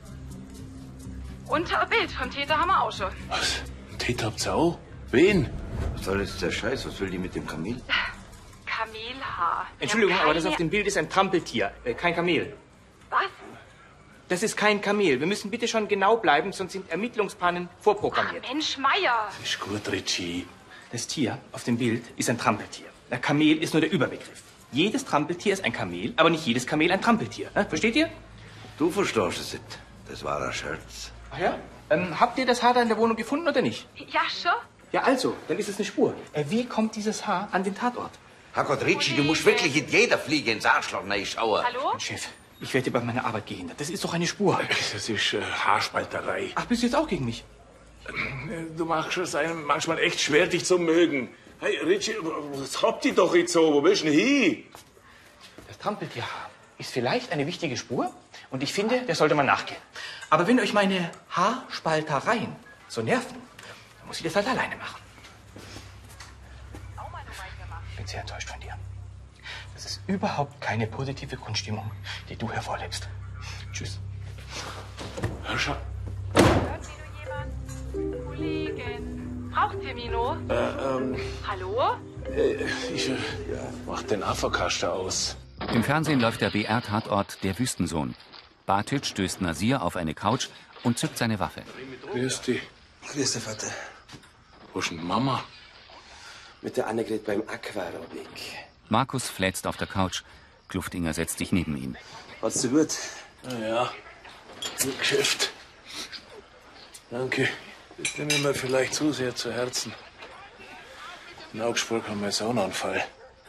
Und ein Bild vom Täter haben wir auch schon. Was? Ein Täter habt's auch? Wen? Was soll jetzt der Scheiß? Was will die mit dem Kamel? Kamelhaar. Entschuldigung, Wir haben aber das keine- auf dem Bild ist ein Trampeltier, äh, kein Kamel. Was? Das ist kein Kamel. Wir müssen bitte schon genau bleiben, sonst sind Ermittlungspannen vorprogrammiert. Mensch, Meier. Ist gut, Ritchie. Das Tier auf dem Bild ist ein Trampeltier. Der Kamel ist nur der Überbegriff. Jedes Trampeltier ist ein Kamel, aber nicht jedes Kamel ein Trampeltier. Äh, versteht ihr? Du verstehst es nicht. Das war ein Scherz. Ach ja? Ähm, habt ihr das Haar da in der Wohnung gefunden oder nicht? Ja, schon. Ja, also, dann ist es eine Spur. Äh, wie kommt dieses Haar an den Tatort? Herrgott, Ritchie, du musst wirklich in jeder Fliege ins Arschloch reinschauen. Hallo? Chef, ich werde bei meiner Arbeit gehindert. Das ist doch eine Spur. Das ist äh, Haarspalterei. Ach, bist du jetzt auch gegen mich? Du machst es einem manchmal echt schwer, dich zu mögen. Hey, Ritchie, was habt ihr doch jetzt so? Wo bist du denn hin? Das Trampeltierhaar ist vielleicht eine wichtige Spur und ich finde, der sollte man nachgehen. Aber wenn euch meine Haarspaltereien so nerven, dann muss ich das halt alleine machen. Ich bin sehr enttäuscht von dir. Das ist überhaupt keine positive Grundstimmung, die du hervorlebst. Tschüss. Hör schon. Kollegen. Braucht ihr Mino? Äh, ähm, Hallo? äh, ich äh, mach den Afferkaster aus. Im Fernsehen läuft der B R-Tatort Der Wüstensohn. Batic stößt Nasir auf eine Couch und zückt seine Waffe. Grüß dich. Grüß dich, Vater. Wo ist denn die Mama? Mit der Annegret beim Aquarobik. Markus fläzt auf der Couch. Kluftinger setzt sich neben ihn. Hat's dir gut? Na ja, gut Geschäft. Danke. Das nehme ich mir vielleicht zu sehr zu Herzen. In Augsburg haben wir einen Saunanfall.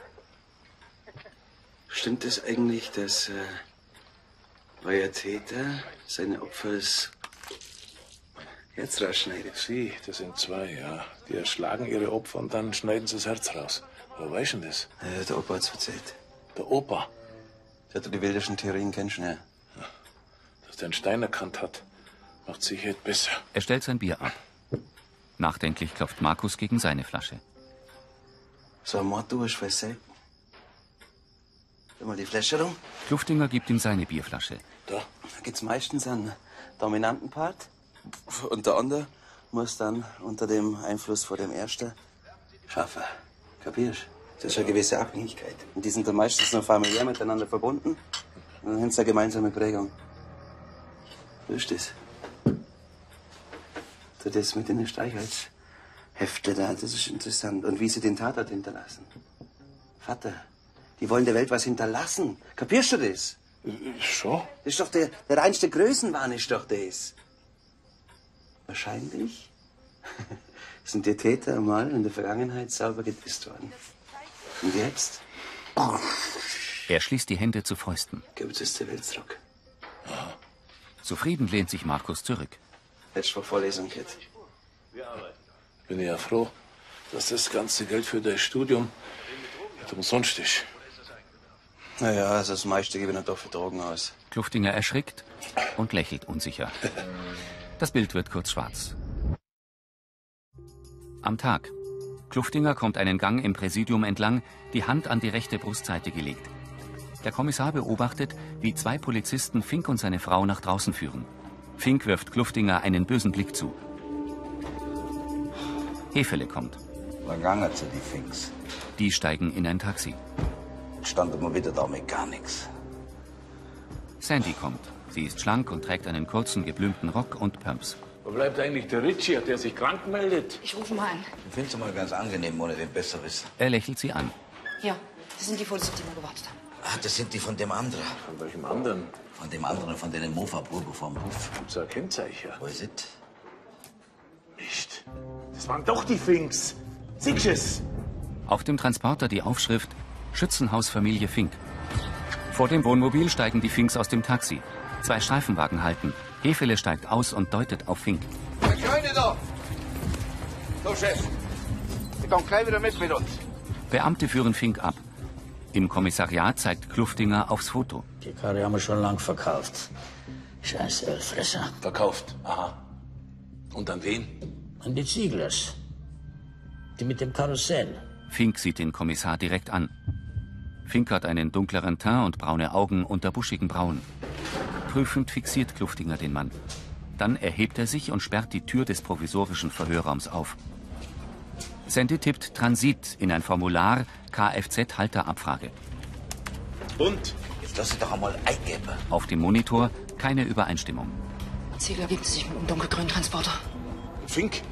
Stimmt es eigentlich, dass äh, euer Täter seine Opfer das Herz rausschneidet? Sie, das sind zwei, ja. Die erschlagen ihre Opfer und dann schneiden sie das Herz raus. Wer weiß denn das? Äh, der Opa hat's erzählt. Der Opa? Der hat die wildesten Theorien kennst du, ja. Dass der einen Stein erkannt hat, macht Sicherheit besser. Er stellt sein Bier ab. Nachdenklich klopft Markus gegen seine Flasche. So ein Mord, du hast voll selten. Nimm mal die Flasche rum. Kluftinger gibt ihm seine Bierflasche. Da. Da gibt's meistens einen dominanten Part und der andere muss dann unter dem Einfluss von dem Ersten schaffen. Kapierst? Das ist eine gewisse Abhängigkeit. Und die sind dann meistens noch familiär miteinander verbunden. Und dann haben sie eine gemeinsame Prägung. So ist das. So das mit den Streichholzheften da, das ist interessant. Und wie sie den Tatort hinterlassen. Vater, die wollen der Welt was hinterlassen. Kapierst du das? Schon? Das ist doch der, der reinste Größenwahn, ist doch das. Wahrscheinlich sind die Täter mal in der Vergangenheit sauber gedisst worden. Und jetzt? Er schließt die Hände zu Fäusten. Gibt es zur Welt zurück. Zufrieden lehnt sich Markus zurück. Letzte Mal Vorlesung, Kit. Bin ja froh, dass das ganze Geld für das Studium nicht umsonst ist. Naja, also das meiste gebe ich noch doch für Drogen aus. Kluftinger erschrickt und lächelt unsicher. Das Bild wird kurz schwarz. Am Tag. Kluftinger kommt einen Gang im Präsidium entlang, die Hand an die rechte Brustseite gelegt. Der Kommissar beobachtet, wie zwei Polizisten Fink und seine Frau nach draußen führen. Fink wirft Kluftinger einen bösen Blick zu. Hefele kommt. Wann gegangen zu die Finks? Die steigen in ein Taxi. Stand immer wieder da mit gar nichts. Sandy kommt. Sie ist schlank und trägt einen kurzen, geblümten Rock und Pumps. Wo bleibt eigentlich der Ritchie? Hat der sich krank meldet? Ich rufe mal an. Ich finde es mal ganz angenehm, ohne den Besserwissen. Er lächelt sie an. Ja, das sind die Fotos, auf die wir gewartet haben. Ah, das sind die von dem anderen. Von welchem anderen? Von dem anderen, von denen Mofa-Burgo vom Hof. Gibt's ein Kennzeichen? Wo ist es? Nicht. Das waren doch die Finks. Siehst es? Auf dem Transporter die Aufschrift Schützenhausfamilie Fink. Vor dem Wohnmobil steigen die Finks aus dem Taxi. Zwei Streifenwagen halten. Hefele steigt aus und deutet auf Fink. Der Kleine da! So, Chef. Sie kommen gleich wieder mit mit uns. Beamte führen Fink ab. Im Kommissariat zeigt Kluftinger aufs Foto. Die Karre haben wir schon lang verkauft. Scheiß Ölfresser. Verkauft? Aha. Und an wen? An die Zieglers. Die mit dem Karussell. Fink sieht den Kommissar direkt an. Fink hat einen dunkleren Teint und braune Augen unter buschigen Brauen. Prüfend fixiert Kluftinger den Mann. Dann erhebt er sich und sperrt die Tür des provisorischen Verhörraums auf. Sandy tippt Transit in ein Formular Kfz-Halterabfrage. Und? Jetzt lass sie doch einmal eingeben. Auf dem Monitor keine Übereinstimmung. Ziegler gibt es sich mit einem dunkelgrünen Transporter. Fink?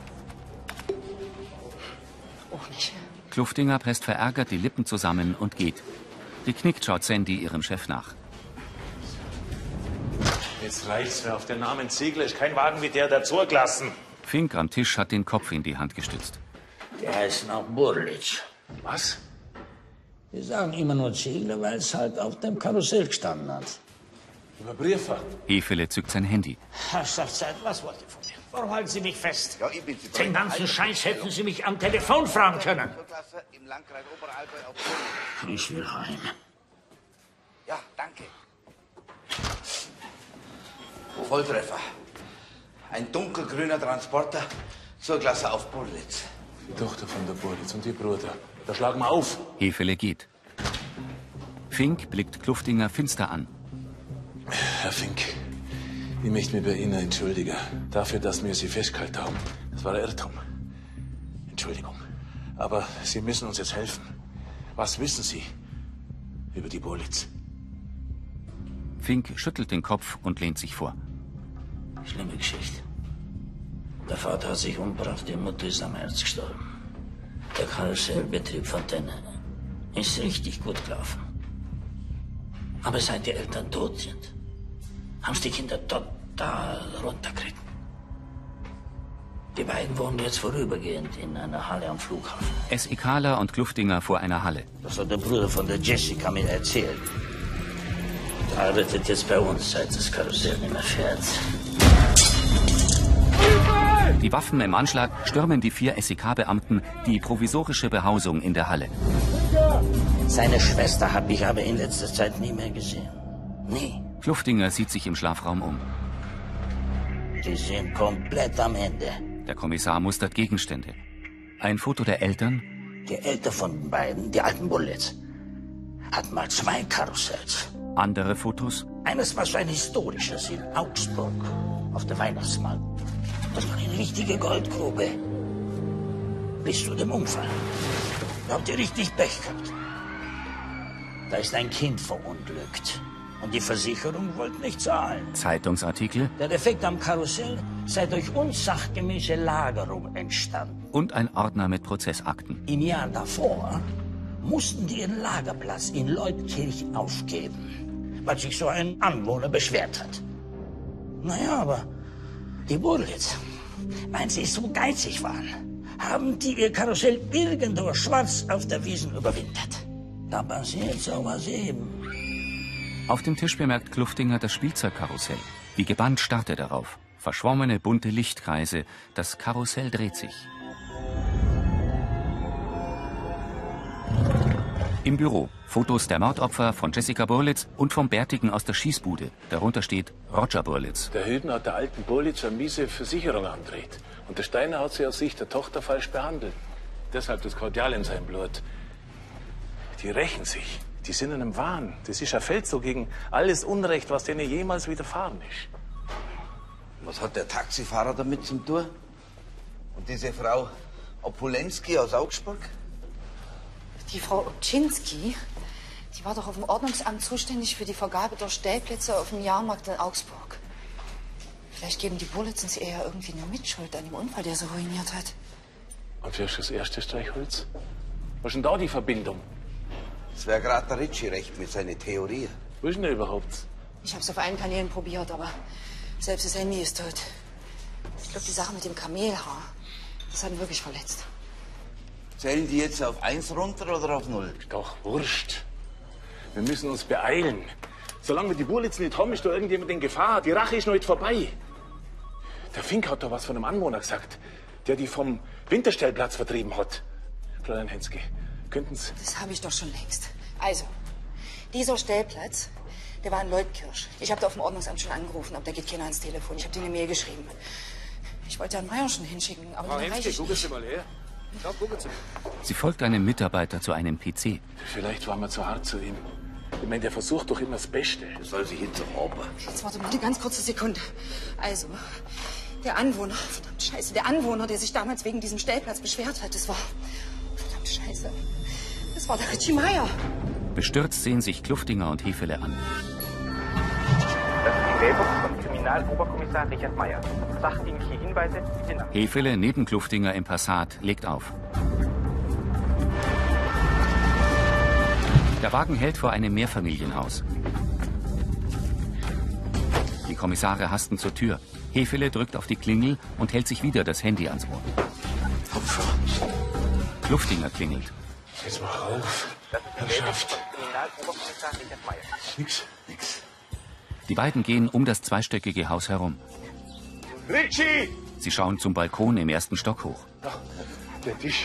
Auch nicht. Kluftinger presst verärgert die Lippen zusammen und geht. Geknickt schaut Sandy ihrem Chef nach. Jetzt reicht's mir. Auf den Namen Ziegler ist kein Wagen wie der dazugelassen. Fink am Tisch hat den Kopf in die Hand gestützt. Die heißen auch Burlitsch. Was? Wir sagen immer nur Ziegler, weil es halt auf dem Karussell gestanden hat. Über Briefe. Hefele zückt sein Handy. Herrschaftszeit, was wollt ihr von mir? Warum halten Sie mich fest? Ja, ich bin Sie Den ganzen Scheiß hätten Sie mich am Telefon fragen können. Im Landkreis Oberallgäu auf Ich will heim. Ja, danke. Volltreffer. Ein dunkelgrüner Transporter zur Klasse auf Burlitz. Die Tochter von der Burlitz und die Bruder. Da schlagen wir auf. Hefele geht. Fink blickt Kluftinger finster an. Herr Fink, ich möchte mich bei Ihnen entschuldigen. Dafür, dass wir Sie festgehalten haben. Das war ein Irrtum. Entschuldigung. Aber Sie müssen uns jetzt helfen. Was wissen Sie über die Burlitz? Fink schüttelt den Kopf und lehnt sich vor. Schlimme Geschichte. Der Vater hat sich umgebracht, die Mutter ist am Herz gestorben. Der Karussellbetrieb von denen ist richtig gut gelaufen. Aber seit die Eltern tot sind, haben es die Kinder total runtergeritten. Die beiden wohnen jetzt vorübergehend in einer Halle am Flughafen. Esikaler und Kluftinger vor einer Halle. Das hat der Bruder von der Jessica mir erzählt. Der arbeitet jetzt bei uns, seit das Karussell nicht mehr fährt. Die Waffen im Anschlag stürmen die vier S E K-Beamten die provisorische Behausung in der Halle. Seine Schwester habe ich aber in letzter Zeit nie mehr gesehen. Nie. Kluftinger sieht sich im Schlafraum um. Die sind komplett am Ende. Der Kommissar mustert Gegenstände. Ein Foto der Eltern. Die Eltern von den beiden, die alten Bullets, hatten mal zwei Karussells. Andere Fotos. Eines war so ein historisches in Augsburg auf der Weihnachtsmarkt. Das war eine richtige Goldgrube. Bis zu dem Unfall. Da habt ihr richtig Pech gehabt. Da ist ein Kind verunglückt. Und die Versicherung wollte nicht zahlen. Zeitungsartikel Der Defekt am Karussell sei durch unsachgemäße Lagerung entstanden. und ein Ordner mit Prozessakten. Im Jahr davor mussten die ihren Lagerplatz in Leutkirch aufgeben, weil sich so ein Anwohner beschwert hat. Naja, aber die Burlitz, weil sie so geizig waren, haben die ihr Karussell irgendwo schwarz auf der Wiesn überwintert. Da passiert sowas eben. Auf dem Tisch bemerkt Kluftinger das Spielzeugkarussell. Wie gebannt starrt er darauf. Verschwommene, bunte Lichtkreise. Das Karussell dreht sich. Im Büro. Fotos der Mordopfer von Jessica Burlitz und vom Bärtigen aus der Schießbude. Darunter steht Roger Burlitz. Der Hüden hat der alten Burlitz eine miese Versicherung andreht. Und der Steiner hat sie aus Sicht der Tochter falsch behandelt. Deshalb das Kordial in seinem Blut. Die rächen sich. Die sind in einem Wahn. Das ist ein Feldzug gegen alles Unrecht, was denen jemals widerfahren ist. Was hat der Taxifahrer damit zum tun? Und diese Frau Opulensky aus Augsburg? Die Frau Obczynski, die war doch auf dem Ordnungsamt zuständig für die Vergabe der Stellplätze auf dem Jahrmarkt in Augsburg. Vielleicht geben die Burlitzens ihr ja irgendwie eine Mitschuld an dem Unfall, der sie ruiniert hat. Und wer ist das erste Streichholz? Was ist denn da die Verbindung? Das wäre gerade der Ritchie recht mit seiner Theorie. Wo ist denn der überhaupt? Ich habe es auf allen Kanälen probiert, aber selbst das Handy ist tot. Ich glaube, die Sache mit dem Kamelhaar, das hat ihn wirklich verletzt. Zählen die jetzt auf eins runter oder auf null? Doch, wurscht. Wir müssen uns beeilen. Solange wir die Burlitzen nicht haben, ist da irgendjemand in Gefahr. Die Rache ist noch nicht vorbei. Der Fink hat da was von einem Anwohner gesagt, der die vom Winterstellplatz vertrieben hat. Fräulein Henske, könnten Sie... Das habe ich doch schon längst. Also, dieser Stellplatz, der war in Leutkirch. Ich habe da auf dem Ordnungsamt schon angerufen, aber da geht keiner ans Telefon. Ich habe dir eine Mail geschrieben. Ich wollte Herrn Meier schon hinschicken, aber Frau den erreiche Henske, ich gucken nicht. Sie mal her. Ja, gucken Sie. Sie folgt einem Mitarbeiter zu einem P C. Vielleicht waren wir zu hart zu ihm. Ich meine, der versucht doch immer das Beste. Das soll sich hinterhaben. Jetzt warte mal eine ganz kurze Sekunde. Also, der Anwohner, verdammt scheiße, der Anwohner, der sich damals wegen diesem Stellplatz beschwert hat, das war, verdammt scheiße, das war der Ritchie Meier. Bestürzt sehen sich Kluftinger und Hefele an. Das ist die Mailbox von Kriminaloberkommissar Richard Meier. Sachdienliche Hinweise bitte nach. Hefele neben Kluftinger im Passat legt auf. Der Wagen hält vor einem Mehrfamilienhaus. Die Kommissare hasten zur Tür. Hefele drückt auf die Klingel und hält sich wieder das Handy ans Ohr. Kluftinger klingelt. Jetzt mach auf. Herrschaft. Kriminaloberkommissar Richard Meier. Nix, nix. Die beiden gehen um das zweistöckige Haus herum. Ritchie! Sie schauen zum Balkon im ersten Stock hoch. Ach, der Tisch.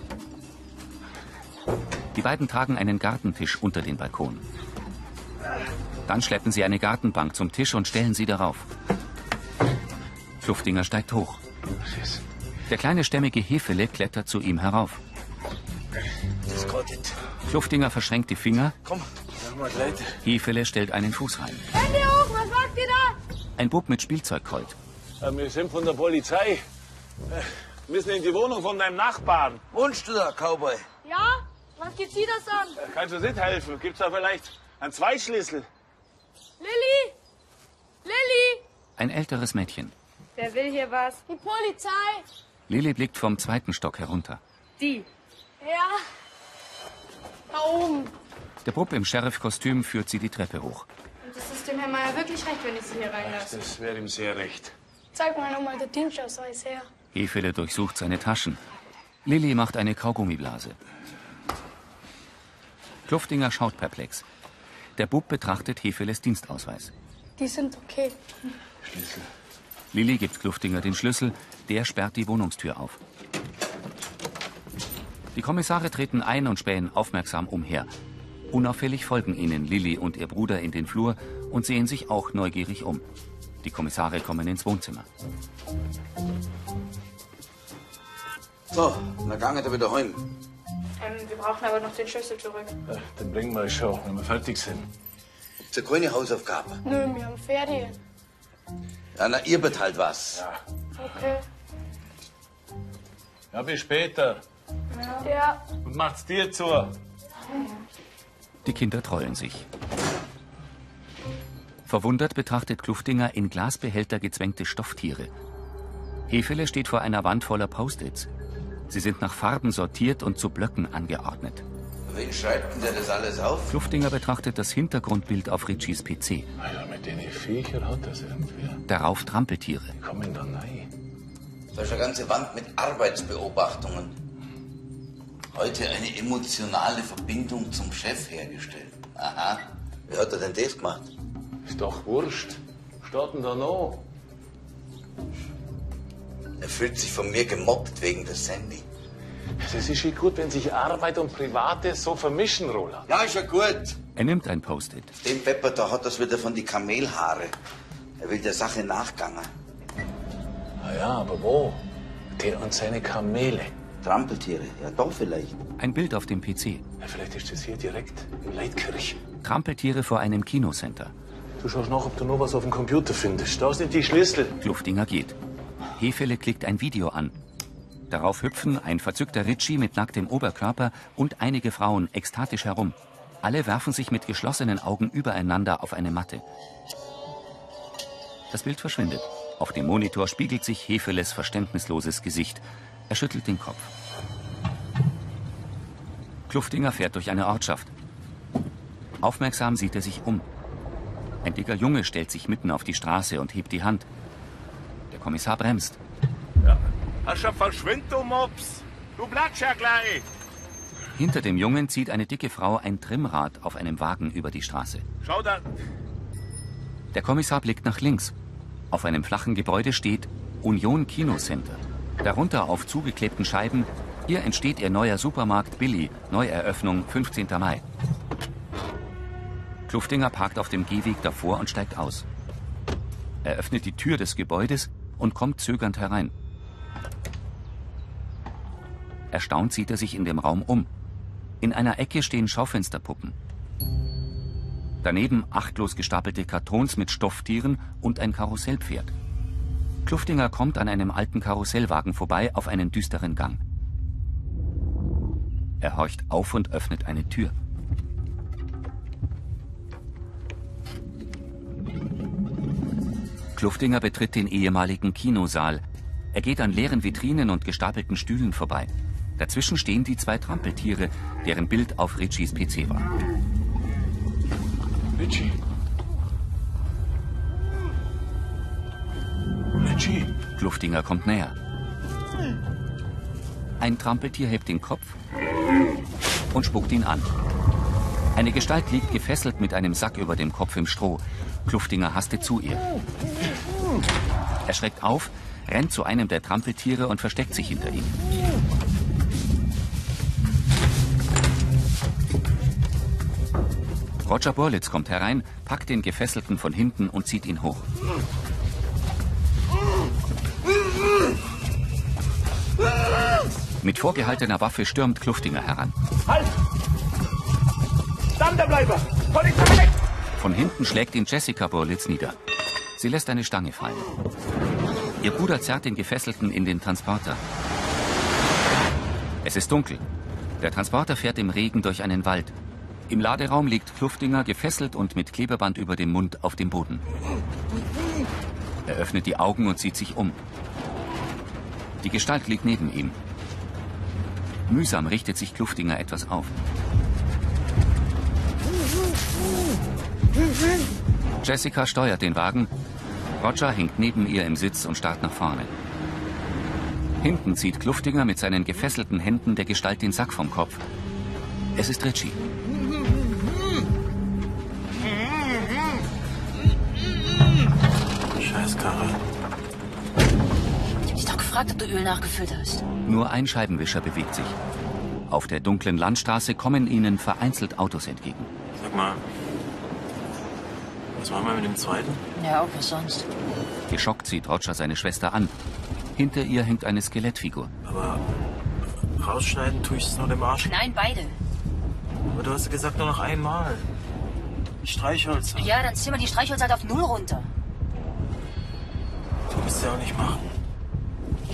Die beiden tragen einen Gartentisch unter den Balkon. Dann schleppen sie eine Gartenbank zum Tisch und stellen sie darauf. Kluftinger steigt hoch. Der kleine stämmige Hefele klettert zu ihm herauf. Das geht nicht. Kluftinger verschränkt die Finger. Komm, mach mal Leute. Hefele stellt einen Fuß rein. Hände hoch, was macht ihr da? Ein Bub mit Spielzeugcolt. Ja, wir sind von der Polizei. Wir müssen in die Wohnung von deinem Nachbarn. Wohnst du da, Cowboy? Ja? Was geht Sie das an? Kannst du uns nicht helfen? Gibt's da vielleicht einen Zweitschlüssel? Lilly? Lilly? Ein älteres Mädchen. Wer will hier was? Die Polizei. Lilly blickt vom zweiten Stock herunter. Die? Ja. Da oben. Der Bub im Sheriff-Kostüm führt sie die Treppe hoch. Und das ist dem Herrn Meier wirklich recht, wenn ich Sie hier reinlasse. Das wäre ihm sehr recht. Zeig mal nochmal den Dienstausweis her. Hefele durchsucht seine Taschen. Lilly macht eine Kaugummiblase. Kluftinger schaut perplex. Der Bub betrachtet Hefeles Dienstausweis. Die sind okay. Schlüssel. Lilly gibt Kluftinger den Schlüssel. Der sperrt die Wohnungstür auf. Die Kommissare treten ein und spähen aufmerksam umher. Unauffällig folgen ihnen Lilly und ihr Bruder in den Flur und sehen sich auch neugierig um. Die Kommissare kommen ins Wohnzimmer. So, dann gangen wir wieder heim. Ähm, wir brauchen aber noch den Schlüssel zurück. Ja, den bringen wir schon, wenn wir fertig sind. Ist ja keine Hausaufgabe. Nö, wir haben Ferien. Ja, na, ihr bet halt was. Ja. Okay. Ja, bis später. Ja. Und macht's dir zu. Die Kinder trollen sich. Verwundert betrachtet Kluftinger in Glasbehälter gezwängte Stofftiere. Hefele steht vor einer Wand voller Post-its. Sie sind nach Farben sortiert und zu Blöcken angeordnet. Wen schreibt denn der das alles auf? Kluftinger betrachtet das Hintergrundbild auf Ritchies P C. Alter, mit den Viechern hat das irgendwie. Darauf Trampeltiere. Die kommen da rein. Da ist eine ganze Wand mit Arbeitsbeobachtungen. Heute eine emotionale Verbindung zum Chef hergestellt. Aha. Wie hat er denn das gemacht? Ist doch wurscht. Starten da noch. Er fühlt sich von mir gemobbt wegen des Sandy. Das ist schon gut, wenn sich Arbeit und Privates so vermischen, Roland. Ja, ist ja gut. Er nimmt ein Post-it. Dem Pepper da hat das wieder von die Kamelhaare. Er will der Sache nachgangen. Na ja, aber wo? Der und seine Kamele. Trampeltiere, ja doch vielleicht. Ein Bild auf dem P C. Ja, vielleicht ist das hier direkt in Leitkirch. Trampeltiere vor einem Kinocenter. Du schaust nach, ob du noch was auf dem Computer findest. Da sind die Schlüssel. Kluftinger geht. Hefele klickt ein Video an. Darauf hüpfen ein verzückter Ritchie mit nacktem Oberkörper und einige Frauen ekstatisch herum. Alle werfen sich mit geschlossenen Augen übereinander auf eine Matte. Das Bild verschwindet. Auf dem Monitor spiegelt sich Hefeles verständnisloses Gesicht. Er schüttelt den Kopf. Kluftinger fährt durch eine Ortschaft. Aufmerksam sieht er sich um. Ein dicker Junge stellt sich mitten auf die Straße und hebt die Hand. Der Kommissar bremst. Ja. Hast schon verschwind, du Mops. Du bleibst ja gleich. Hinter dem Jungen zieht eine dicke Frau ein Trimmrad auf einem Wagen über die Straße. Schau da. Der Kommissar blickt nach links. Auf einem flachen Gebäude steht Union Kinocenter. Darunter auf zugeklebten Scheiben: Hier entsteht Ihr neuer Supermarkt Billy. Neueröffnung fünfzehnten Mai. Kluftinger parkt auf dem Gehweg davor und steigt aus. Er öffnet die Tür des Gebäudes und kommt zögernd herein. Erstaunt sieht er sich in dem Raum um. In einer Ecke stehen Schaufensterpuppen. Daneben achtlos gestapelte Kartons mit Stofftieren und ein Karussellpferd. Kluftinger kommt an einem alten Karussellwagen vorbei auf einen düsteren Gang. Er horcht auf und öffnet eine Tür. Kluftinger betritt den ehemaligen Kinosaal. Er geht an leeren Vitrinen und gestapelten Stühlen vorbei. Dazwischen stehen die zwei Trampeltiere, deren Bild auf Ritchies P C war. Ritchie. Ritchie. Kluftinger kommt näher. Ein Trampeltier hebt den Kopf und spuckt ihn an. Eine Gestalt liegt gefesselt mit einem Sack über dem Kopf im Stroh. Kluftinger hastet zu ihr. Er schreckt auf, rennt zu einem der Trampeltiere und versteckt sich hinter ihm. Roger Borlitz kommt herein, packt den Gefesselten von hinten und zieht ihn hoch. Mit vorgehaltener Waffe stürmt Kluftinger heran. Halt! Stand da bleiben! Polizei weg! Von hinten schlägt ihn Jessica Borlitz nieder. Sie lässt eine Stange fallen. Ihr Bruder zerrt den Gefesselten in den Transporter. Es ist dunkel. Der Transporter fährt im Regen durch einen Wald. Im Laderaum liegt Kluftinger gefesselt und mit Klebeband über dem Mund auf dem Boden. Er öffnet die Augen und sieht sich um. Die Gestalt liegt neben ihm. Mühsam richtet sich Kluftinger etwas auf. Jessica steuert den Wagen. Roger hängt neben ihr im Sitz und starrt nach vorne. Hinten zieht Kluftinger mit seinen gefesselten Händen der Gestalt den Sack vom Kopf. Es ist Ritchie. Scheiß Karre. Ich hab dich doch gefragt, ob du Öl nachgefüllt hast. Nur ein Scheibenwischer bewegt sich. Auf der dunklen Landstraße kommen ihnen vereinzelt Autos entgegen. Sag mal, was machen wir mit dem zweiten? Ja, auch was sonst. Geschockt sieht Roger seine Schwester an. Hinter ihr hängt eine Skelettfigur. Aber rausschneiden tue ich es noch dem Arsch. Nein, beide. Aber du hast gesagt nur noch einmal. Streichhölzer. Ja, dann zieh mal die Streichhölzer halt auf Null runter. Du willst ja auch nicht machen.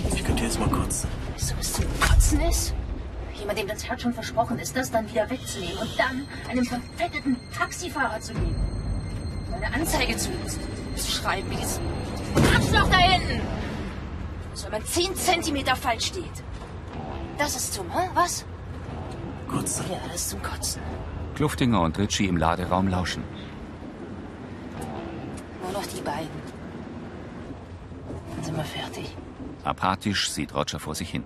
Ich könnte jetzt mal kotzen. So was zum Kotzen ist? Jemand, dem das Herz schon versprochen ist, das dann wieder wegzunehmen und dann einem verfetteten Taxifahrer zu geben. Und eine Anzeige zu, zu schreiben, wie das Arschloch da hinten. So, wenn man zehn Zentimeter falsch steht. Das ist zum, hä? Was? Kotzen. Ja, das ist zum Kotzen. Kluftinger und Ritchie im Laderaum lauschen. Nur noch die beiden. Dann sind wir fertig. Apathisch sieht Roger vor sich hin.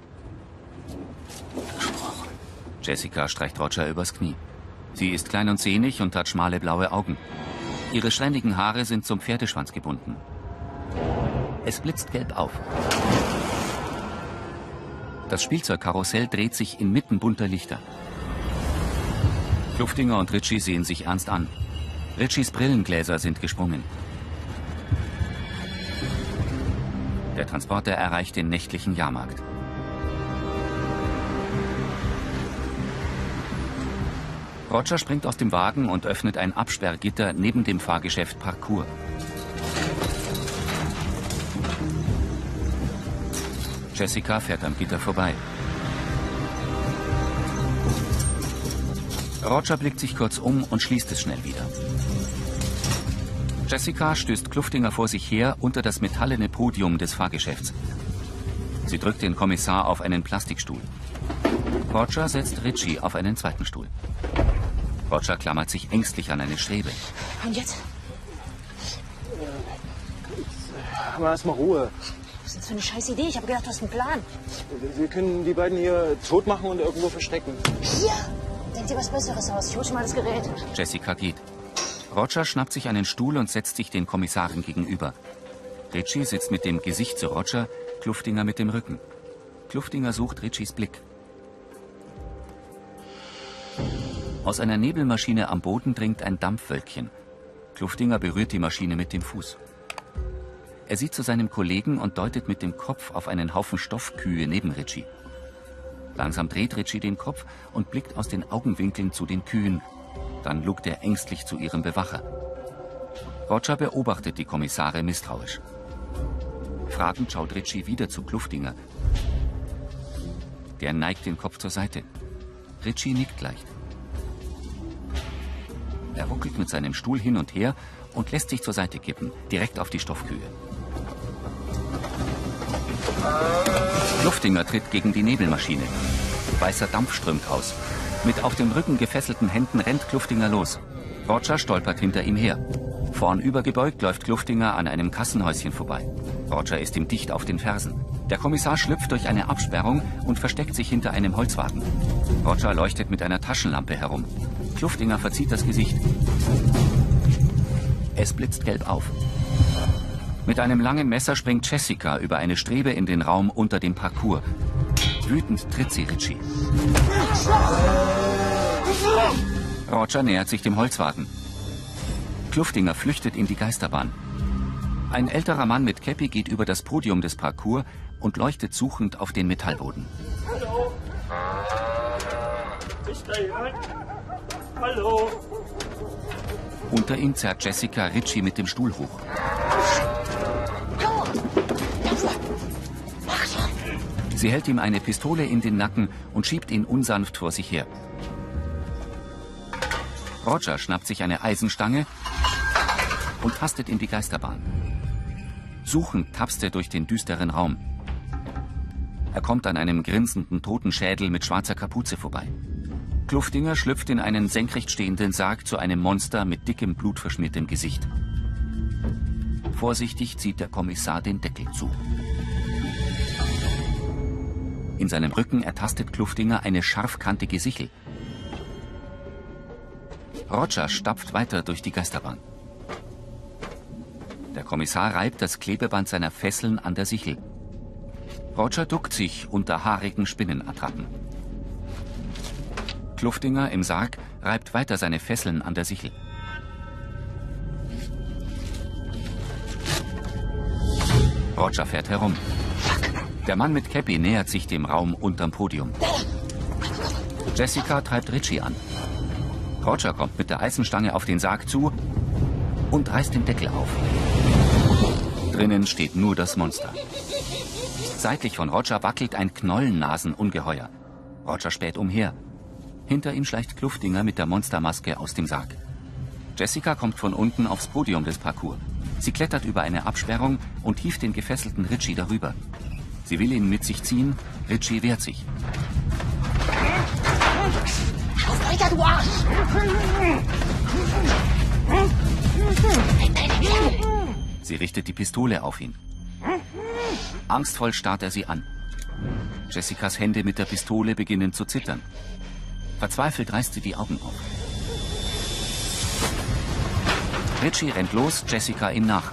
Jessica streicht Roger übers Knie. Sie ist klein und sehnig und hat schmale blaue Augen. Ihre strähnigen Haare sind zum Pferdeschwanz gebunden. Es blitzt gelb auf. Das Spielzeugkarussell dreht sich inmitten bunter Lichter. Kluftinger und Ritchie sehen sich ernst an. Ritchies Brillengläser sind gesprungen. Der Transporter erreicht den nächtlichen Jahrmarkt. Roger springt aus dem Wagen und öffnet ein Absperrgitter neben dem Fahrgeschäft Parcours. Jessica fährt am Gitter vorbei. Roger blickt sich kurz um und schließt es schnell wieder. Jessica stößt Kluftinger vor sich her unter das metallene Podium des Fahrgeschäfts. Sie drückt den Kommissar auf einen Plastikstuhl. Roger setzt Ritchie auf einen zweiten Stuhl. Roger klammert sich ängstlich an eine Strebe. Und jetzt? Haben wir erstmal Ruhe. Was ist das für eine scheiß Idee? Ich habe gedacht, du hast einen Plan. Wir können die beiden hier tot machen und irgendwo verstecken. Hier! Denk dir was Besseres aus. Ich hol schon mal das Gerät. Jessica geht. Roger schnappt sich einen Stuhl und setzt sich den Kommissaren gegenüber. Ritchie sitzt mit dem Gesicht zu Roger, Kluftinger mit dem Rücken. Kluftinger sucht Ritchies Blick. Aus einer Nebelmaschine am Boden dringt ein Dampfwölkchen. Kluftinger berührt die Maschine mit dem Fuß. Er sieht zu seinem Kollegen und deutet mit dem Kopf auf einen Haufen Stoffkühe neben Ritchie. Langsam dreht Ritchie den Kopf und blickt aus den Augenwinkeln zu den Kühen. Dann lugt er ängstlich zu ihrem Bewacher. Roger beobachtet die Kommissare misstrauisch. Fragend schaut Ritchie wieder zu Kluftinger. Der neigt den Kopf zur Seite. Ritchie nickt leicht. Er ruckelt mit seinem Stuhl hin und her und lässt sich zur Seite kippen, direkt auf die Stoffkühe. Kluftinger tritt gegen die Nebelmaschine. Weißer Dampf strömt aus. Mit auf dem Rücken gefesselten Händen rennt Kluftinger los. Roger stolpert hinter ihm her. Vornüber gebeugt läuft Kluftinger an einem Kassenhäuschen vorbei. Roger ist ihm dicht auf den Fersen. Der Kommissar schlüpft durch eine Absperrung und versteckt sich hinter einem Holzwagen. Roger leuchtet mit einer Taschenlampe herum. Kluftinger verzieht das Gesicht. Es blitzt gelb auf. Mit einem langen Messer springt Jessica über eine Strebe in den Raum unter dem Parcours. Wütend tritt sie Ritchie. Roger nähert sich dem Holzwagen. Kluftinger flüchtet in die Geisterbahn. Ein älterer Mann mit Käppi geht über das Podium des Parcours und leuchtet suchend auf den Metallboden. Hallo? Ist da jemand? Hallo? Unter ihm zerrt Jessica Ritchie mit dem Stuhl hoch. Sie hält ihm eine Pistole in den Nacken und schiebt ihn unsanft vor sich her. Roger schnappt sich eine Eisenstange und tastet in die Geisterbahn. Suchend tapst er durch den düsteren Raum. Er kommt an einem grinsenden Totenschädel mit schwarzer Kapuze vorbei. Kluftinger schlüpft in einen senkrecht stehenden Sarg zu einem Monster mit dickem, blutverschmiertem Gesicht. Vorsichtig zieht der Kommissar den Deckel zu. In seinem Rücken ertastet Kluftinger eine scharfkantige Sichel. Roger stapft weiter durch die Geisterbahn. Der Kommissar reibt das Klebeband seiner Fesseln an der Sichel. Roger duckt sich unter haarigen Spinnenattrappen. Kluftinger im Sarg reibt weiter seine Fesseln an der Sichel. Roger fährt herum. Der Mann mit Käppi nähert sich dem Raum unterm Podium. Jessica treibt Ritchie an. Roger kommt mit der Eisenstange auf den Sarg zu und reißt den Deckel auf. Drinnen steht nur das Monster. Seitlich von Roger wackelt ein Knollennasenungeheuer. Roger späht umher. Hinter ihm schleicht Kluftinger mit der Monstermaske aus dem Sarg. Jessica kommt von unten aufs Podium des Parcours. Sie klettert über eine Absperrung und hieft den gefesselten Ritchie darüber. Sie will ihn mit sich ziehen, Ritchie wehrt sich. Auf weiter, du Arsch! Sie richtet die Pistole auf ihn. Angstvoll starrt er sie an. Jessicas Hände mit der Pistole beginnen zu zittern. Verzweifelt reißt sie die Augen auf. Ritchie rennt los, Jessica ihm nach.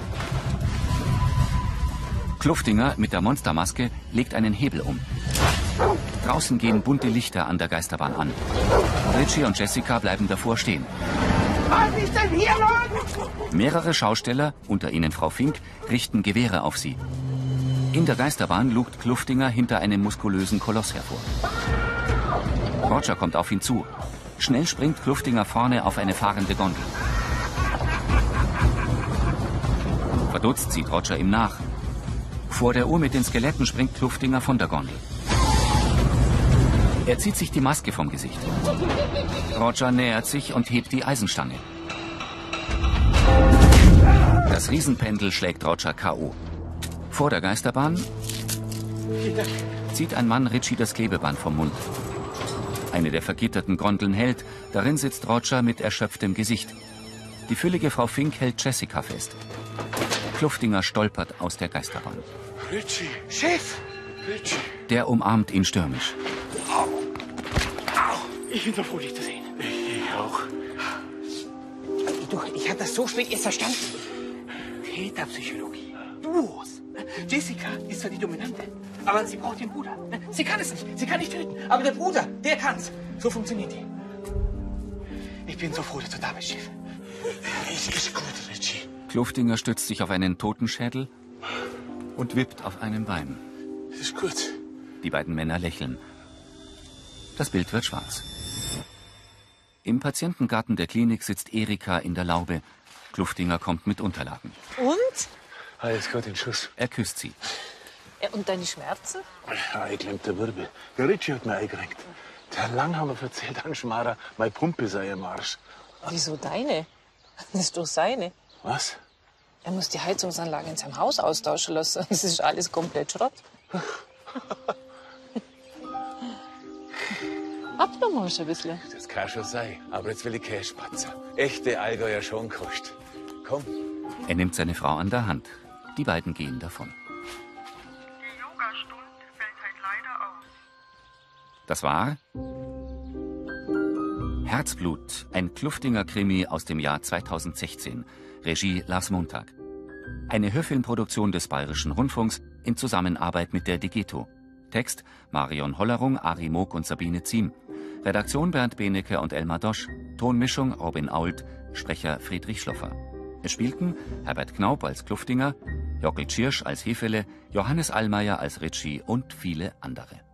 Kluftinger mit der Monstermaske legt einen Hebel um. Draußen gehen bunte Lichter an der Geisterbahn an. Ritchie und Jessica bleiben davor stehen. Was ist denn hier los? Mehrere Schausteller, unter ihnen Frau Fink, richten Gewehre auf sie. In der Geisterbahn lugt Kluftinger hinter einem muskulösen Koloss hervor. Roger kommt auf ihn zu. Schnell springt Kluftinger vorne auf eine fahrende Gondel. Verdutzt zieht Roger ihm nach. Vor der Uhr mit den Skeletten springt Kluftinger von der Gondel. Er zieht sich die Maske vom Gesicht. Roger nähert sich und hebt die Eisenstange. Das Riesenpendel schlägt Roger K O Vor der Geisterbahn zieht ein Mann Ritchie das Klebeband vom Mund. Eine der vergitterten Gondeln hält, darin sitzt Roger mit erschöpftem Gesicht. Die füllige Frau Fink hält Jessica fest. Kluftinger stolpert aus der Geisterbahn. Ritchie! Chef! Ritchie! Der umarmt ihn stürmisch. Ich bin so froh, dich zu sehen. Ich auch. Du, ich habe das so spät erst verstanden. Täterpsychologie. Duos. Jessica ist zwar die Dominante, aber sie braucht den Bruder. Sie kann es nicht. Sie kann nicht töten. Aber der Bruder, der kann's. So funktioniert die. Ich bin so froh, dass du da bist, Chef. Es ist gut, Ritchie. Kluftinger stützt sich auf einen Totenschädel und wippt auf einem Bein. Es ist gut. Die beiden Männer lächeln. Das Bild wird schwarz. Im Patientengarten der Klinik sitzt Erika in der Laube. Kluftinger kommt mit Unterlagen. Und? Alles gut, in Schuss. Er küsst sie. Ja, und deine Schmerzen? Eingeklemmter Wirbel. Der Ritchie hat mir eingerenkt. Der Langhammer erzählt an Schmarrer, meine Pumpe sei im Arsch. Wieso deine? Das ist doch seine. Was? Er muss die Heizungsanlage in seinem Haus austauschen lassen. Das ist alles komplett Schrott. Abnormal schon ein bisschen. Das kann schon sein. Aber jetzt will ich keinen Spatzer. Echte Allgäuer Schonkost. Komm. Er nimmt seine Frau an der Hand. Die beiden gehen davon. Die Yogastunde fällt halt leider aus. Das war Herzblut, ein Kluftinger Krimi aus dem Jahr zweitausendsechzehn. Regie Lars Montag. Eine Hörfilmproduktion des Bayerischen Rundfunks in Zusammenarbeit mit der Digeto. Text Marion Hollerung, Ari Moog und Sabine Ziem. Redaktion Bernd Benecke und Elmar Dosch. Tonmischung Robin Ault. Sprecher Friedrich Schloffer. Es spielten Herbert Knaup als Kluftinger, Jockel Tschirsch als Hefele, Johannes Allmeier als Ritchie und viele andere.